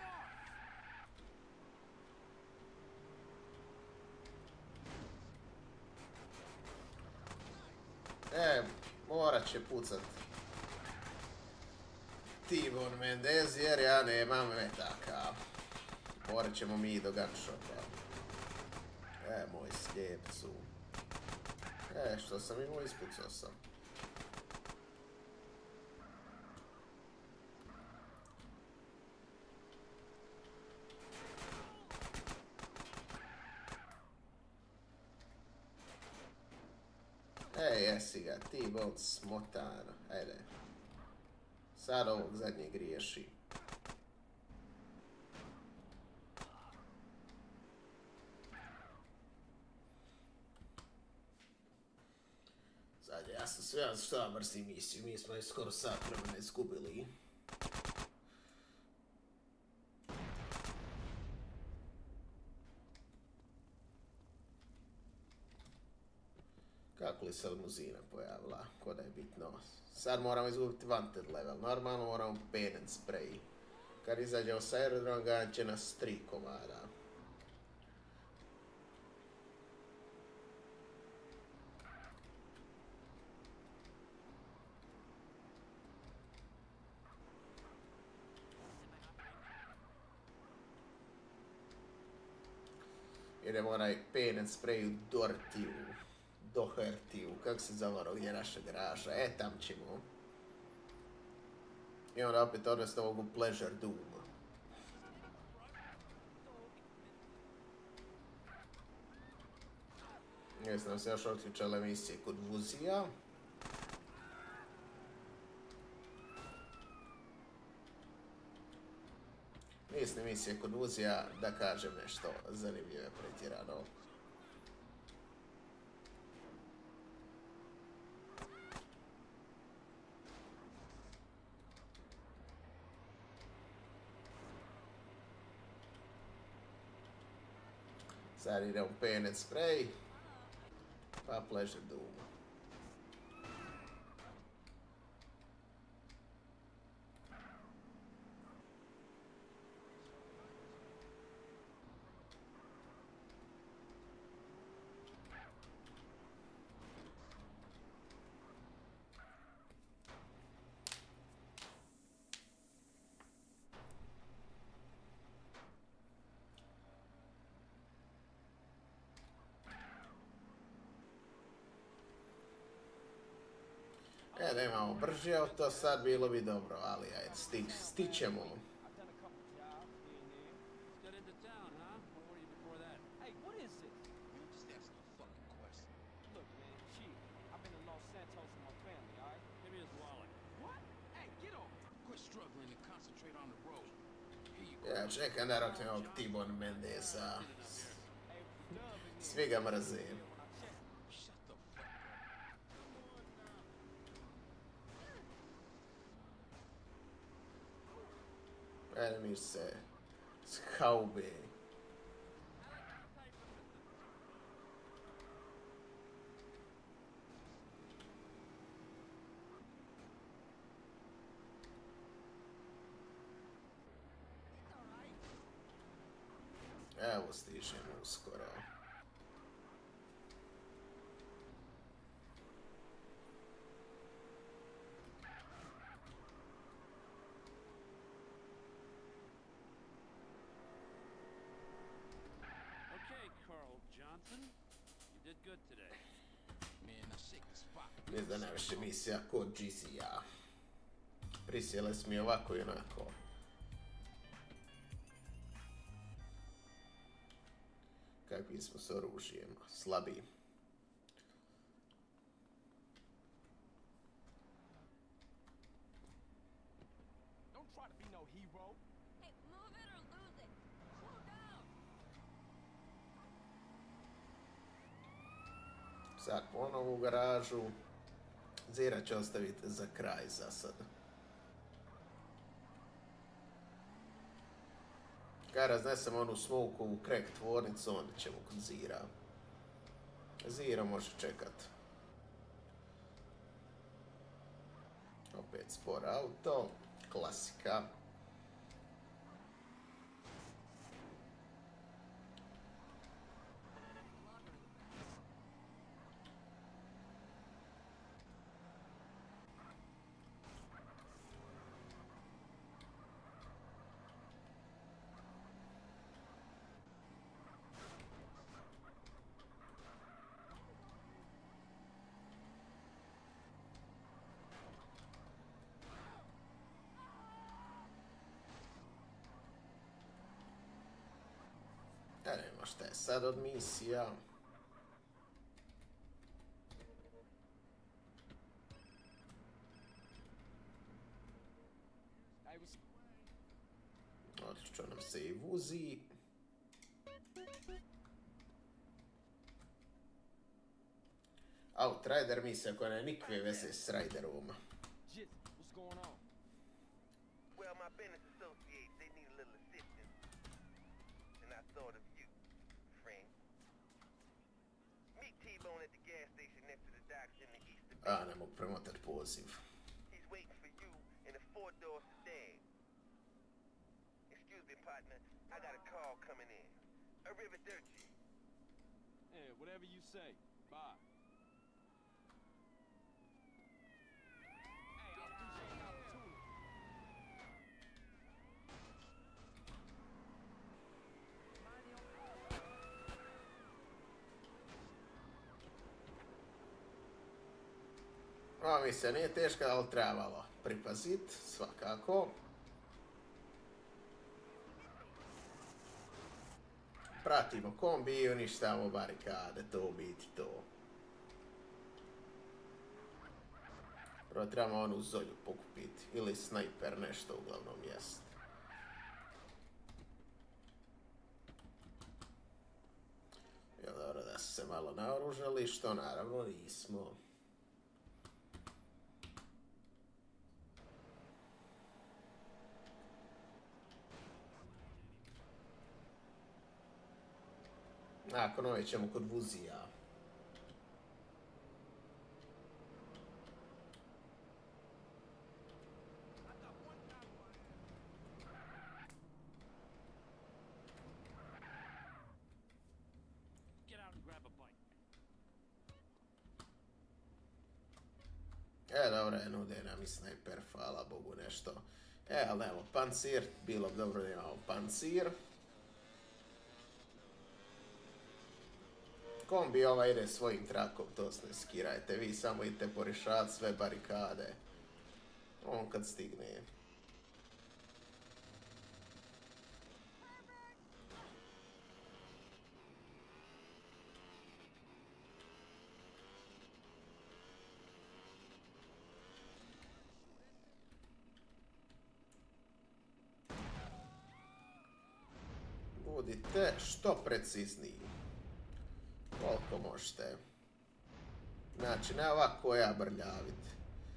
are. E, morat će pucat Timon Mendez jer ja nemam metaka. Morat ćemo mi do gunshopa. E, moj slijepcu. E, što sam imao, ispucao sam. E, jesi ga, ti bol smotano. Ajde. Sad ovog zadnjeg griješi. Sad ja sam sve što ja mrzim misiju. Mi smo je skoro sat vremena izgubili. Kako li se limuzina pojavila? Ko da je bitno. Sad moramo izgubiti wanted level. Normalno moramo paint and spray. Kad izađemo sa aerodroma, ganjat će nas tri komada. Idemo onaj paint and spray u Dortiju. Dohertiju, kako se zove gdje je naša garaža, e tam ćemo. I onda opet odvesti ovog u Pleasure Dome. Jesam nam se još otključala emisije kod Vuzija. Mislim emisije kod Vuzija da kažem nešto zanimljivo pretjerano. Sad idemo paint and spray, pa Pleasure Dome. E, da imamo brži auto, sad bilo bi dobro, ali ajde, sti, stićemo. I've done a couple jobs here and there. Got into town, huh? Where were you before that? Hey, what is this? Man, just ask me a fucking question. Look, man, shit. I've been to Los Santos with my family, alright? Give me his wallet. What? Hey, get off! Quit struggling and concentrate on the road. Here you go. Ja čekam da roknem ovog Tibon Mendesa. Hey, Dub and me. Svi ga mrze. When I check. Shut the fuck up. Enemy se schaube. Evo stižemo uskoro. Okay, Carl Johnson. You did good today. Man, now shake the spot. Mislim da najviše misija kod G C A. Prisjele smo mi ovako i onako. Kakvi smo s oružjem, slabiji. Don't try to be no hero. Hey, move it or lose it. Slow down. Sad ponovo u garažu. Zira će ostaviti za kraj za sad. Kad raznesemo onu smokovu crack tvornicu, onda ćemo kod Zira. Zira može čekat. Opet spor auto, klasika. Da nema šta je sad od misija. Hey, what's... Odlično nam se i vuzi. Outrider misija koja nema nikakve veze s Riderom. Jizzy, what's going on? Well, my business associates, they need a little assistance. And I thought of you, friend. Meet T-Bone at the gas station next to the docks in the Eastern Bay. A, ne mogu premotat poziv. He's waiting for you in a four-door sedan. Excuse me, partner. I got a call coming in. Arrivederci. Yeah, whatever you say. Bye. Hey, I appreciate the opportunity. Ova misija nije teška, ali trebalo pripazit, svakako. Pratimo kombi i uništavamo barikade, to u biti to. Prvo trebamo onu zolju pokupiti, ili snajper, nešto uglavnom jest. Je dobro da su se malo naoružali, što naravno nismo. Nakon ove ćemo kod Vuzija. Get out and grab a bite. E, dobro je, nude nam i snajper, hvala Bogu nešto. E, ali nemamo pancir, bilo bi dobro da imamo pancir. Kombi ova ide svojim trakom, to ne skirajte. Vi samo idete porješavati sve barikade. On kad stigne. Budite što precizniji. Koliko možete. Znači, ne ovako ja brljaviti.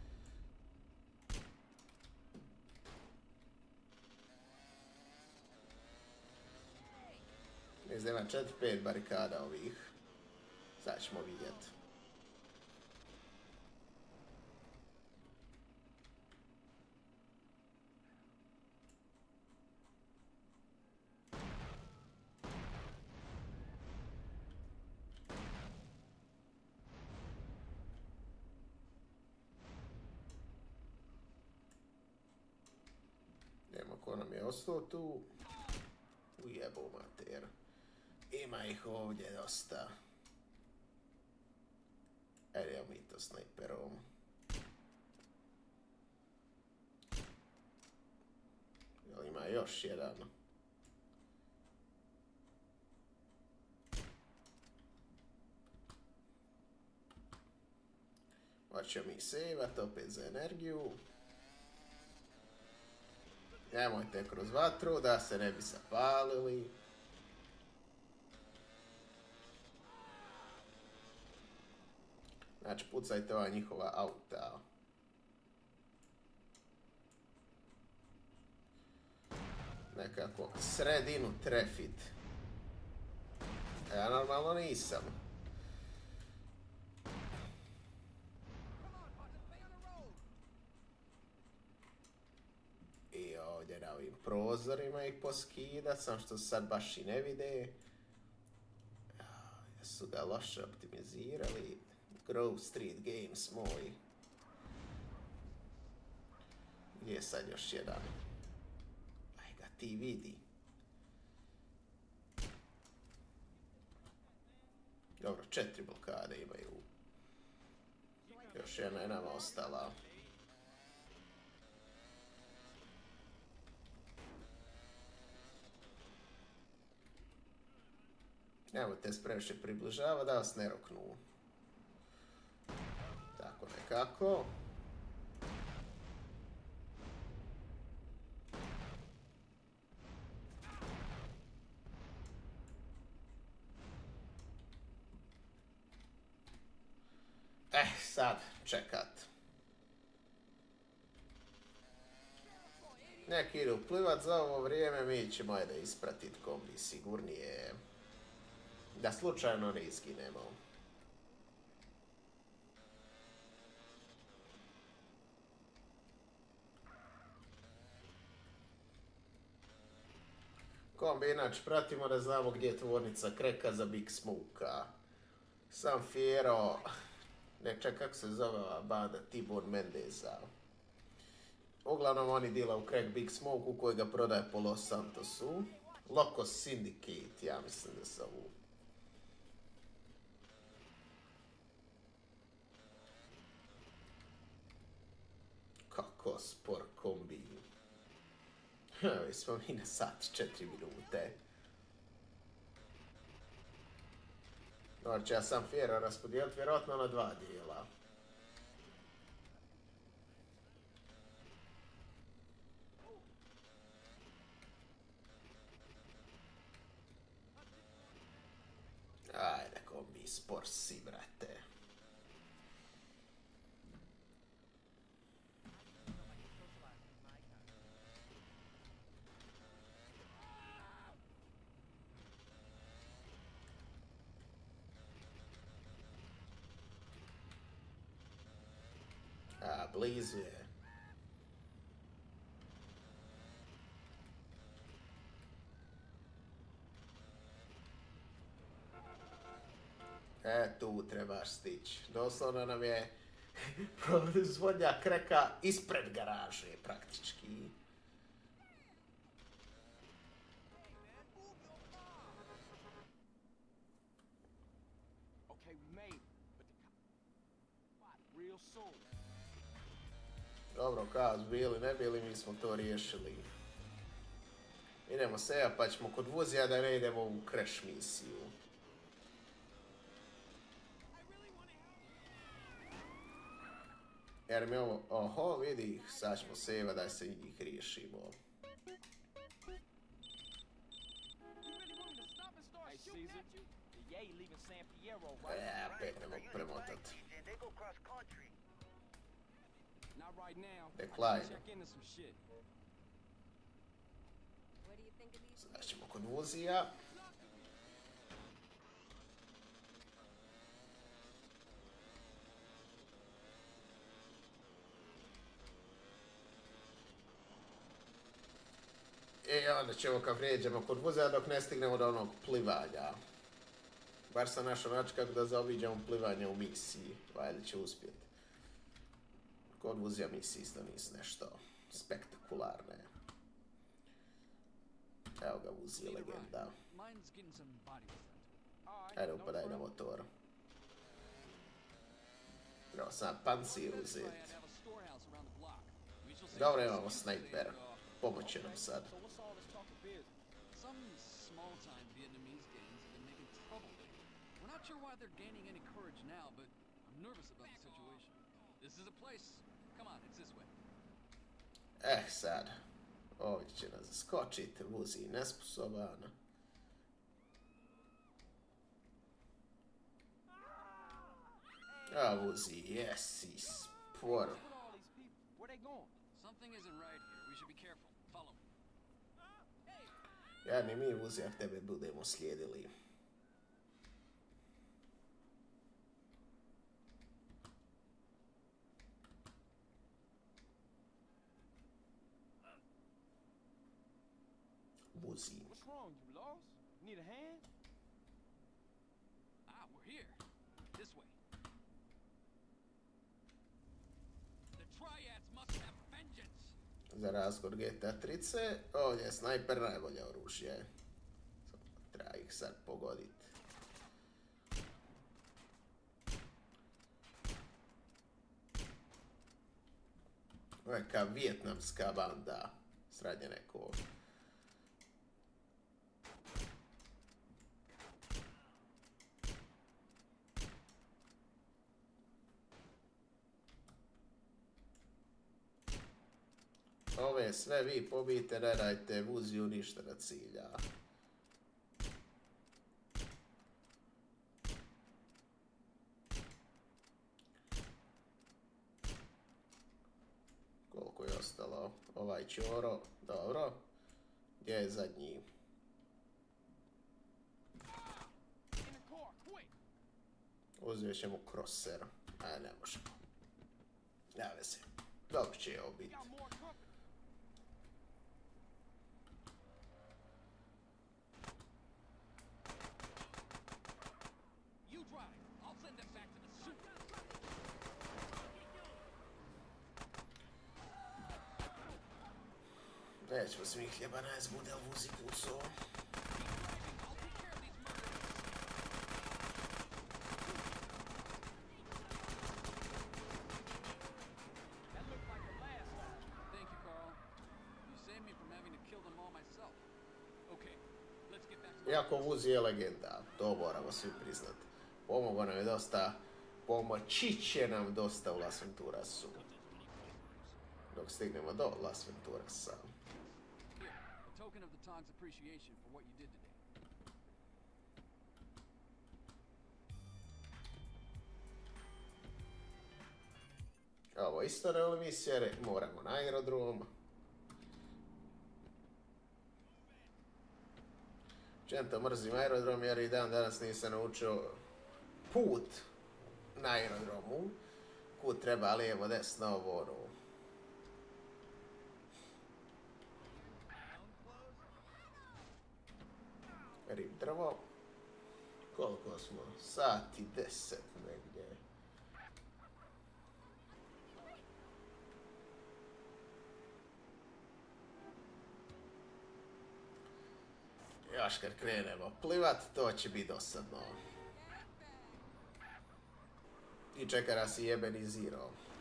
Mislim ima četiri pet barikada ovih. Sad ćemo vidjeti. Nemo ko nam je ostao tu. Ujebo mater. Ima ih ovdje dosta. Evo mi to snajperom. Jel ima još jedan? Hoćemo mi sejvat opet za energiju. Nemojte kroz vatru da se ne bi zapalili. Znači, pucajte ova njihova auta. Nekako sredinu trefit. Ja normalno nisam. I ovdje na ovim prozorima ih poskidat, sam što sad baš i ne vide. Su ga loše optimizirali. Grove Street Games moj. Gdje je sad još jedan? Aj ga ti vidi. Dobro, četiri blokade imaju. Još jedna je nama ostala. Nemojte se previše približava da vas ne roknu. Tako nekako. Eh, sad čekat. Neki idu plivat za ovo vrijeme, mi ćemo ajde ispratit kombi sigurnije. Da slučajno ne iskinemo. Kombi inače pratimo da znamo gdje je tvornica kreka za Big Smoke-a. Sam Fiero, ne čak kako se zove ova banda, Tibor Mendeza. Uglavnom oni dila u krek Big Smoke-u koji ga prodaje po Los Santosu. Locos Syndicate, ja mislim da se ovu. Kako spor kombi. Evo smo mi na sat četiri minute. Znači ja sam Fiero raspodijeliti vjerojatno na dva dijela. Ajde kombi, spor si brate. A, blizu je. E, tu trebaš stići. Doslovno nam je proizvodnja kreka ispred garaže, praktički. sword. Dobro, kaos bili, ne bili, mi smo to riješili. Idemo se, pa ćemo kod Vuzija da ne idemo u crash misiju. Jer mi ovo, oho, vidi ih, sad ćemo seva da se i njih riješimo. Hey, Caesar. The Yay leaving San Fierro, E, right? opet ne mogu premotat. They go cross country. Not right now. Decline. Check into some shit. What do you think of these? Sad ćemo kod Vuzija. I onda ćemo kad prijeđemo kod Vuzija dok ne stignemo do onog plivanja. Bar sam našao način kako da zaobiđemo plivanje u misiji. Valjda će uspjeti. Kod Vuzija misiji isto nisu nešto spektakularne. Evo ga Vuzija legenda. Mine's getting some body with All right. Ajde no upadaj na problem. motor. Treba sam pancir uzeti. I'd have a storehouse around the block. We shall see. Dobro, imamo snajpera. Pomoće nam sad. So what's all this talk of business? Some small-time Vietnamese gangs have been making trouble lately. We're not sure why they're gaining any courage now, but I'm nervous about the situation. This is a place. Come on, it's this way. Eh, sad. Ovdje će nas zaskočiti, Vuzi nesposoban. A Vuzi, jesi spor. Look at all these people. Where they going? Something isn't right here. We should be careful. Follow me. Ja ni mi Vuzi, ako tebe budemo slijedili. Vuzi. What's wrong? You lost? Need a hand? Ah, we're here. This way. The triads must have vengeance. Za razgod G T A trice, ovdje je snajper najbolje oružje. Treba ih sad pogoditi. Ovo je kao vijetnamska banda. Sradnje neko. Ove sve vi pobijte, ne dajte Vuziju ništa na cilja. Koliko je ostalo? Ovaj Ćoro, dobro. Gdje je zadnji? In the car, quick! Uzet ćemo crosser. A ne možemo. Ne veze. Dobro će ovo biti. Got more company. You drive. I'll send them back to the suit. Nećemo svi hljeba nas bude, ali Vuzi pucao. I'll take care of these murders. That looked like the last one. Thank you, Carl. You saved me from having to kill them all myself. Okay, let's get back to Iako Vuzi je legenda, to moramo svi priznati. Pomogao nam je dosta, pomoći će nam dosta u Las Venturasu. Dok stignemo do Las Venturasa. here. A token of the Tong's appreciation for what you did today. Ovo isto ne volim misija, jer moramo na aerodrom. Čento mrzim aerodrom jer i dan danas nisam naučio put na aerodromu. Kud treba lijevo, desno, ovo, ono. Rib drvo. Koliko smo? Sat i deset negdje. Još kad krenemo plivat, to će biti dosadno. I čeka nas i jebeni Zero.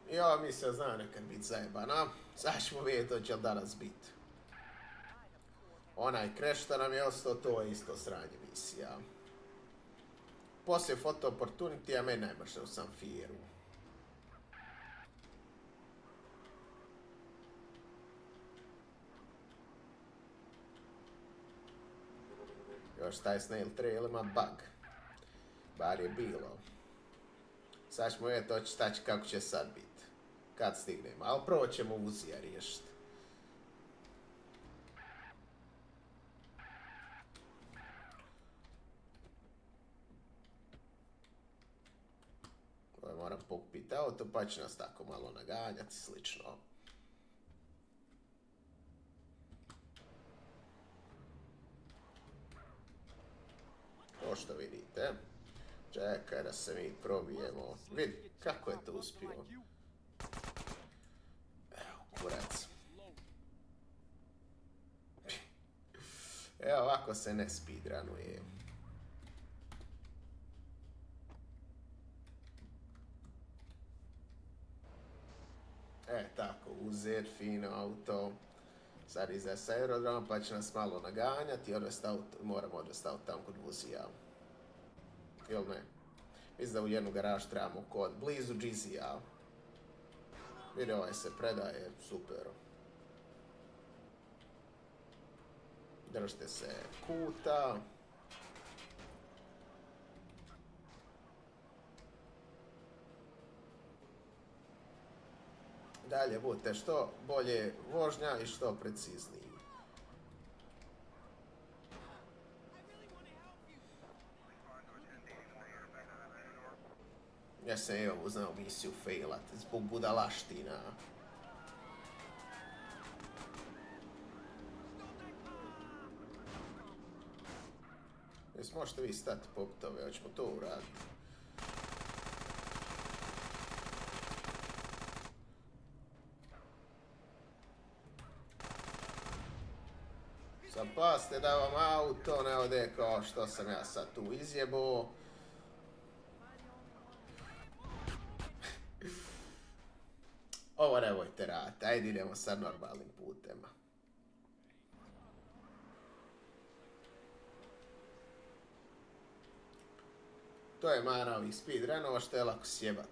I ova misija zna nekad biti zajebana. Sad ćemo vidjeti hoće li danas biti. Onaj kreš što nam je ostao, to je isto sranje misija. Poslije Photo Opportunity, a meni najbrže u Sanfieru. Još taj Snail Trail ima bug. Bar je bilo. Sad ćemo vidjeti hoće staći kako će sad biti. Kad stignemo, ali prvo ćemo Uzija riješiti. Ovo moram pokupiti auto, pa će nas tako malo naganjati, slično. To što vidite. Čekaj da se mi probijemo. Vidi, kako je to uspio. Evo, kurac. Evo, ovako se ne speedrunuje. E, tako, uzet, fino auto. Sad iza s aerodroma, pa će nas malo naganjati i odvesti auto, moramo odvesti auto tamo kod Vuzija. Ili ne? Mislim da u jednu garaž trebamo kod blizu Džizija. Vidi, ovaj se predaje, super. Držite se kuta. Dalje budete što bolje vožnja i što precizniji. Ja sam evo uznao misiju failat zbog budalaština. Jes možete vi stati poput ove, hoćemo to uraditi. Sad paste da vam auto ne ode kao što sam ja sad tu izjebao. Ovo nemojte raditi, ajde idemo sad normalnim putem. To je mana ovih speedrunova što je lako sjebat.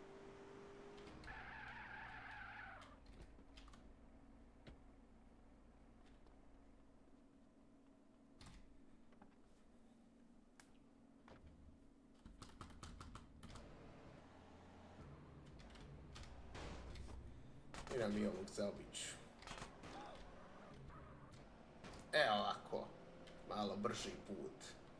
Idem i ovog zaobiću. E ovako, malo brži put.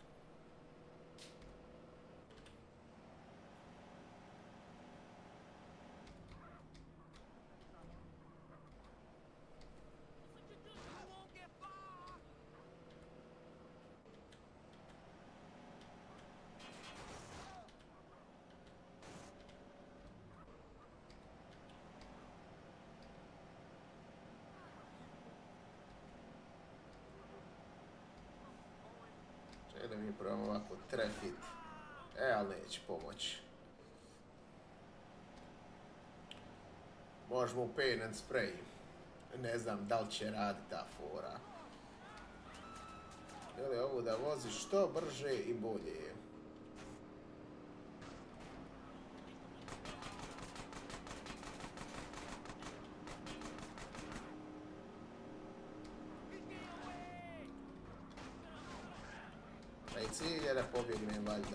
Da mi probamo ovako trefit. E, ali neće pomoći. Možemo u paint and spray. Ne znam da li će raditi ta fora. Ili ovu da vozi što brže i bolje. Cilj je da pobjegnem valjda.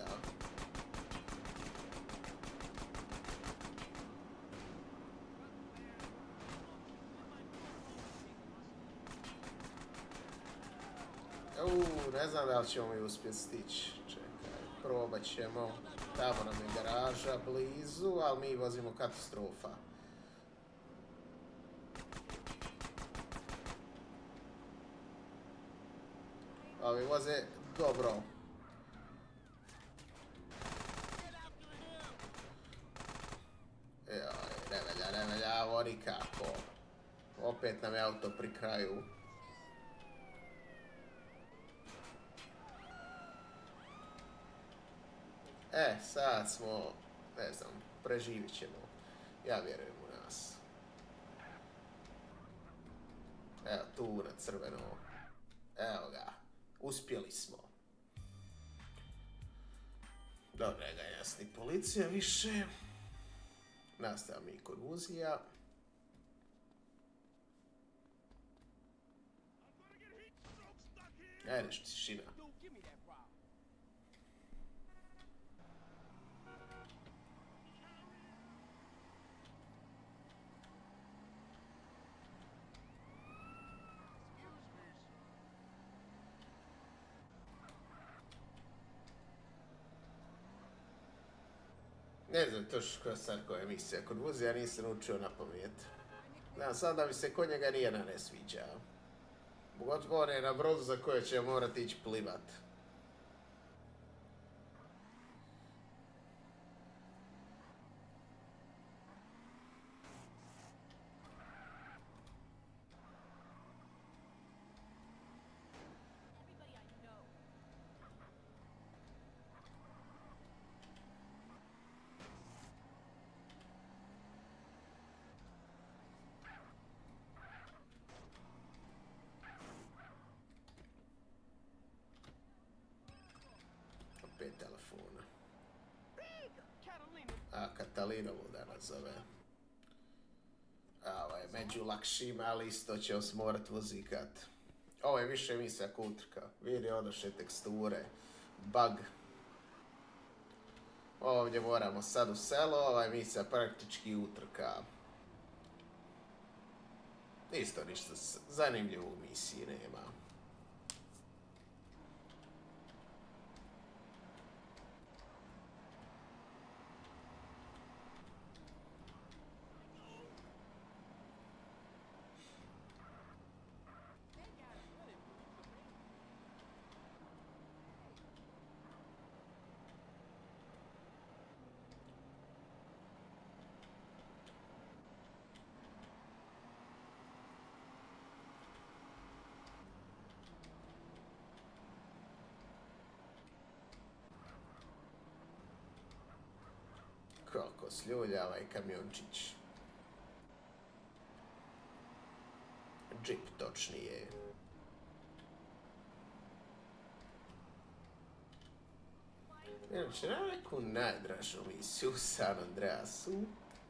Uuu, ne znam da li ćemo mi uspjeti stići. Čekaj, probat ćemo. Tamo nam je garaža blizu, ali mi vozimo katastrofa. Ovi voze dobro. Joj, ne velja, ne velja, ovo nikako. Opet nam je auto pri kraju. E, sad smo, ne znam, preživit ćemo. Ja vjerujem u nas. Evo tu na crveno. Evo ga. Uspjeli smo. Dobro, ga jasni policija više. Nastavljamo mi konvuzija. Ajde, tišina. Ne znam točno koja sad koja emisija konvuzija, nisam učio na pamet. Znam sad da mi se kod njega nijedna ne sviđa. Pogotovo one na brodu za koje će morati ići plivat. Pet telefona. A, Katalina da nas zove. A, ovo je među lakšima, ali isto će os morat vozikat. Ovo je više emisija kutrka. Vidi odoše teksture. Bug. Ovdje moramo sad u selo, ova emisija praktički utrka. Isto ništa zanimljivo u misiji nema. Koliko sljulja ovaj kamiončić. Džip točnije. Inače, na neku najdražu misiju u San Andreasu.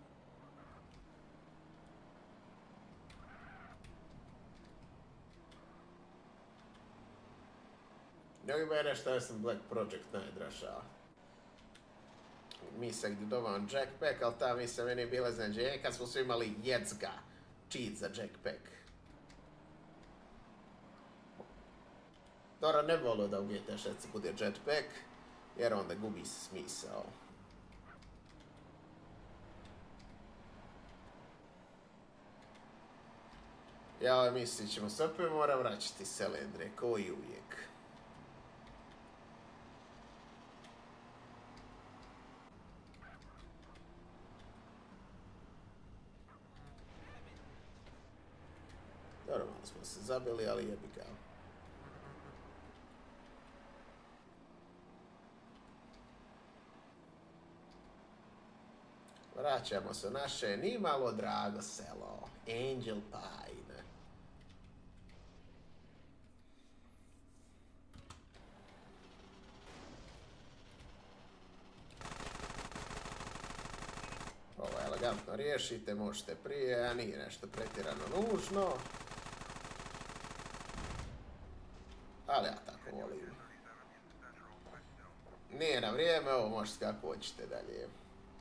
Mnogi me nešto ja sam Black Project najdraža. Misija gdje dobivam Jackpack, ali ta misija meni je bila iznenađenje kad smo svi imali jecga, cheat za Jackpack. Dobro, ne volio da u G T A šest bude Jetpack, jer onda gubi se smisao. Ja ovoj misli ćemo se opet mora vraćati Selendre, ko i uvijek. Dobro, malo smo se zabili, ali jebi ga. Vraćamo se u naše nimalo drago selo, Angel Pine. Ovo je elegantno riješite, možete prije, a nije nešto pretjerano nužno. Ali ja tako volim. Nije na vrijeme, ovo možete kako hoćete dalje.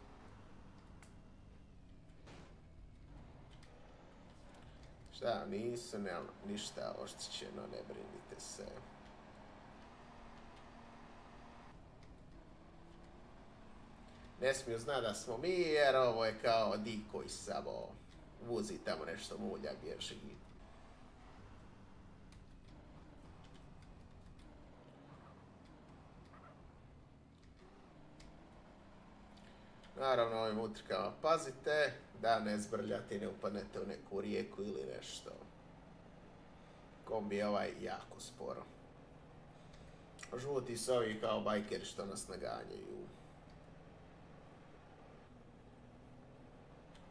Šta, nisu ne, ništa oštećeno, ne brinite se. Ne smiju zna da smo mi, jer ovo je kao dikoj samo vozi tamo nešto mulja bježi. Naravno, ovim utrkama pazite da ne zbrljate i ne upadnete u neku rijeku ili nešto. Kombi je ovaj jako sporo. Žuti su ovi kao bajkeri što nas naganjaju.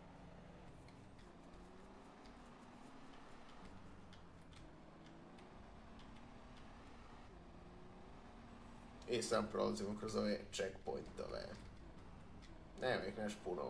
I sam prolazimo kroz ove checkpointove. Nema ih neš puno.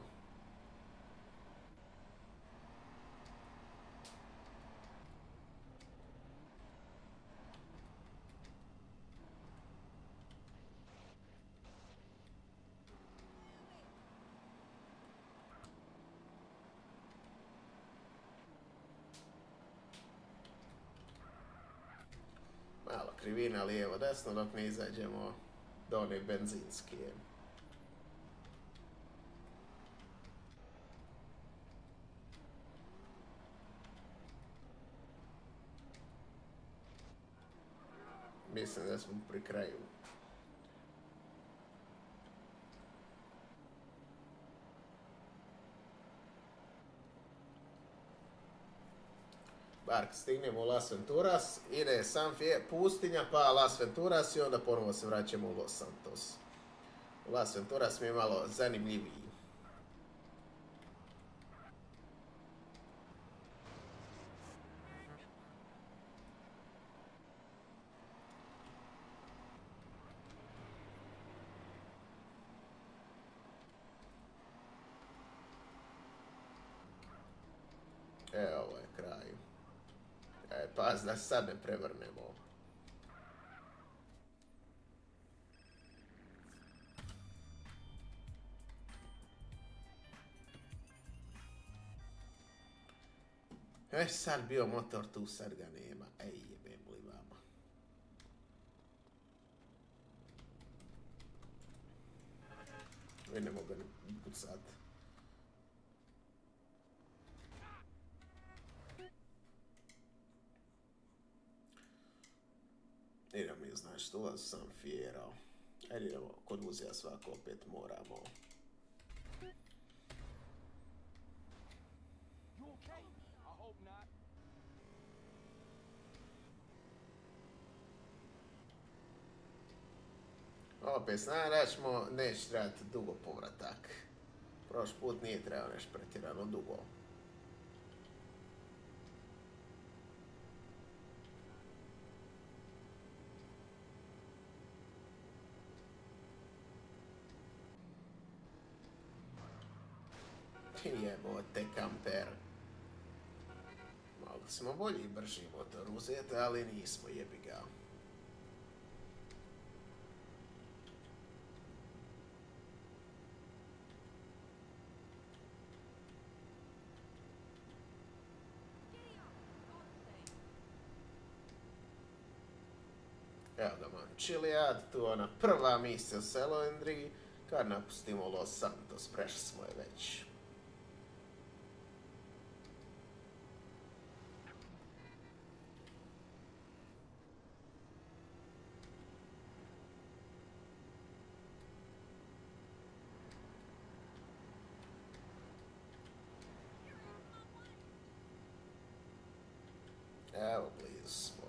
Malo krivina lijevo desno dok ne izađemo do one benzinske. Mislim da smo pri kraju. Bar stignemo u Las Venturas, ide San Fierro, pustinja pa Las Venturas i onda ponovo se vraćamo u Los Santos. U Las Venturas mi je malo zanimljiviji. E, ovo je kraj. E, paz da sad ne prevrnemo. E, sad bio motor tu, sad ga nema. Ej, jebem li vama. Ne mogu ga pucat. Idemo mi, znači, ulaz u San Fierro. Ajde idemo, kod muzeja svako opet moramo. Opet znam da ćemo, neće trebati dugo povratak. Prošli put nije trebao nešto pretjerano dugo. Jebote, kamper. Mogli smo bolji i brži motor uzeti, ali nismo, jebi ga. Evo ga man, Chiliad, tu ona prva misija u Selondri, kad napustimo Los Santos, prešli smo je već. Evo, blizu smo.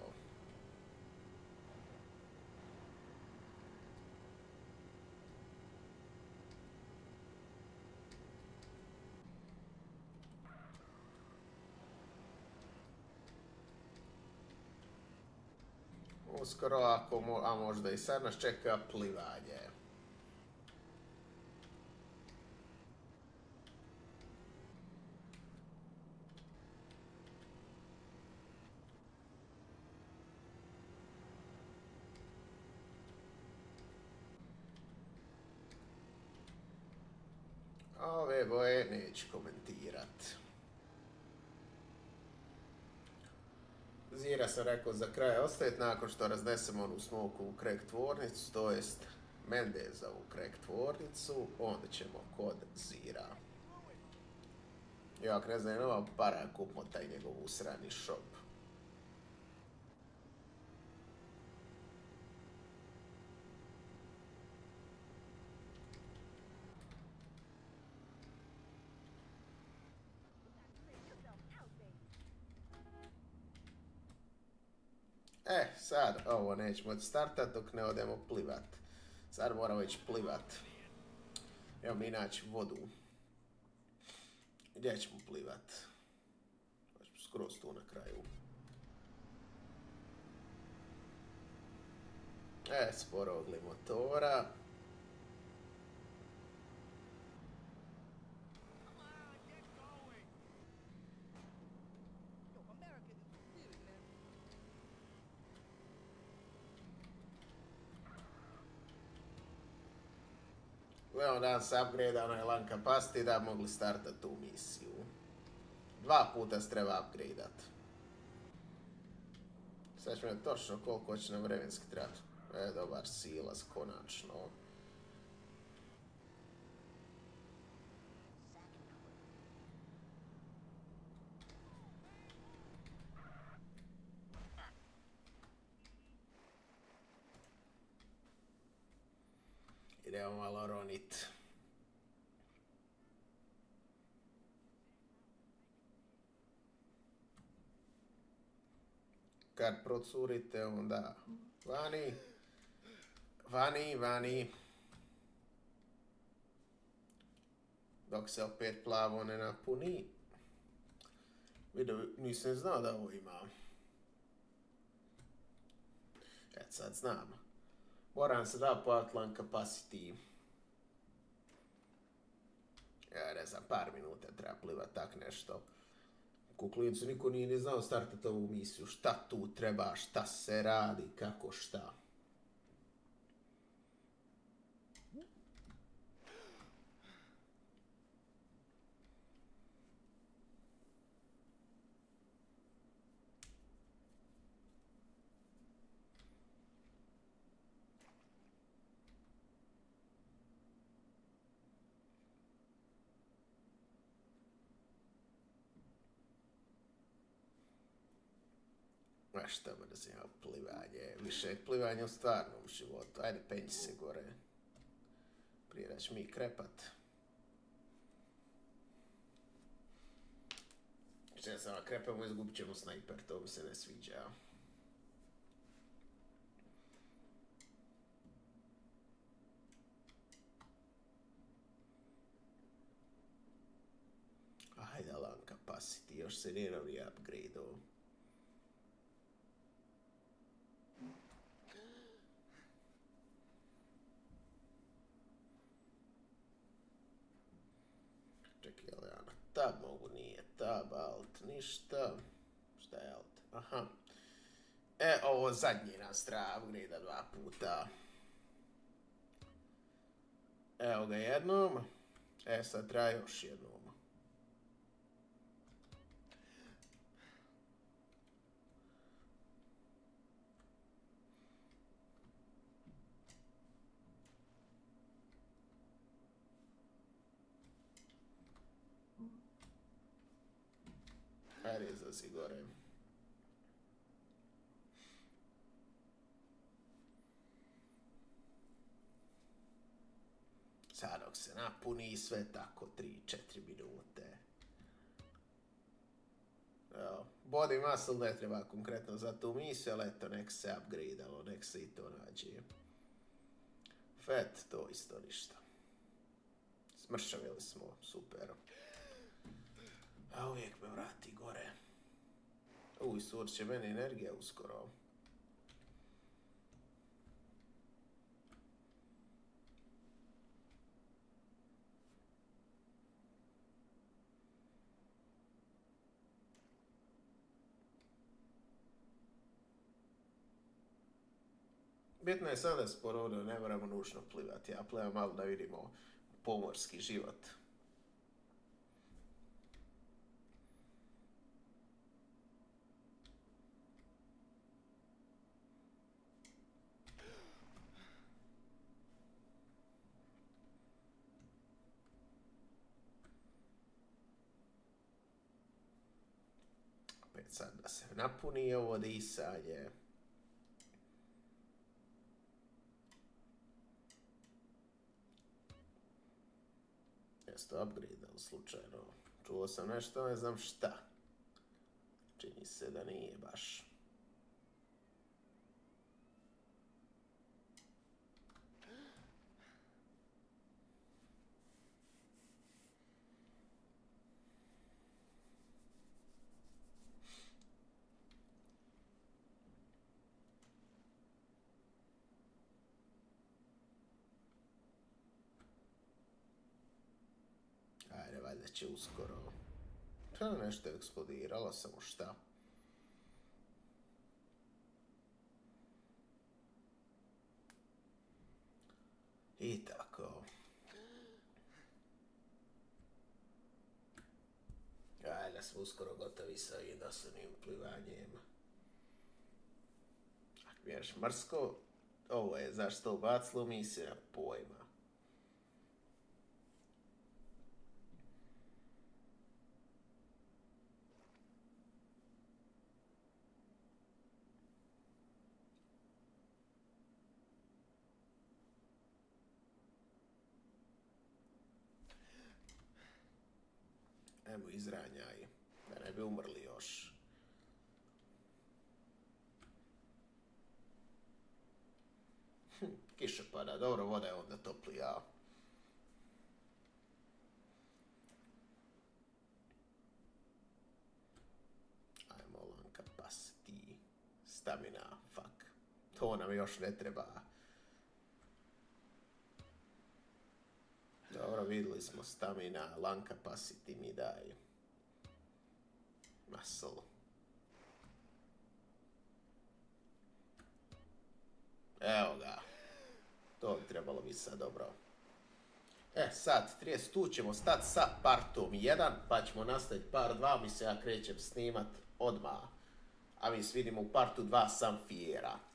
Uskoro, ako mo a možda i sad nas čeka plivanje. Ove boje neću komentirat. Zira sam rekao za kraj ostaviti nakon što raznesemo onu smoku u Craig tvornicu, to jest Mendeza u Craig tvornicu, onda ćemo kod Zira. I ako ne znam, nema para kupimo taj njegov usrani shop. E, sad ovo nećemo od startat dok ne odemo plivat. Sad moramo ići plivat. Evo mi naći vodu. Gdje ćemo plivat? Skroz tu na kraju. E, sporogli motora. Gledamo da se upgrade onaj LAN capacity da bi mogli startati tu misiju. Dva puta se treba upgradeat. Sad ćemo točno koliko će nam vremenski trebati. E, dobar silaz, konačno. Idemo malo ronit. Kad procurite, onda vani, vani, vani. Dok se opet plavo ne napuni. Vidio, nisam znao da ovo ima. Et sad znam. Moram se da po LAN capacity. Ja ne znam, par minuta treba plivat tak nešto. U klincu niko nije ni znao startati ovu misiju. Šta tu treba, šta se radi, kako šta. Ma šta mrzim plivanje, više je plivanje u stvarnom životu. Ajde, penji se gore. Prije da ću mi krepat. Što se krepamo, izgubit ćemo snajper, to mi se ne sviđa. Ajde, LAN capacity, još se nije novi upgrade-o. Čekaj, je li ja na tab mogu? Nije tab, alt, ništa. Šta je alt? Aha. E, ovo zadnji nas treba upgrade dva puta. Evo ga jednom. E, sad treba još jednom. Ajde, izlazi gore. Sad dok se napuni sve tako tri do četiri minute. Evo, body muscle ne treba konkretno za tu misiju, ali eto, nek se upgradealo, nek se i to nađe. Fat, to isto ništa. Smršavili smo, super. A uvijek me vrati gore. Uj, sur će meni energija uskoro. Bitno je sada sporo, ne moramo nužno plivati. Ja plivam malo da vidimo pomorski život. Opet sad da se napuni ovo disanje. Jesto upgrade-al slučajno. Čuo sam nešto, ne znam šta. Čini se da nije baš. valjda će uskoro. To je nešto eksplodiralo, samo šta. I tako. Ajde, smo uskoro gotovi sa ovim dosadnim plivanjem. Ako mi ješ mrsko, ovo je zašto ubacilo misija pojma. Ajmo izranjaj, da ne bi umrli još. Hm, kiša pada, dobro, voda je onda toplija. Ajmo long capacity, stamina, fuck. To nam još ne treba. Dobro, vidjeli smo stamina, lung capacity mi daje. Muscle. Evo ga. To bi trebalo biti sad dobro. E, sad, trideset, tu ćemo stati sa partom jedan, pa ćemo nastaviti par dva, mi se ja krećem snimat odmah. A mi se vidimo u partu dva Sanfiera.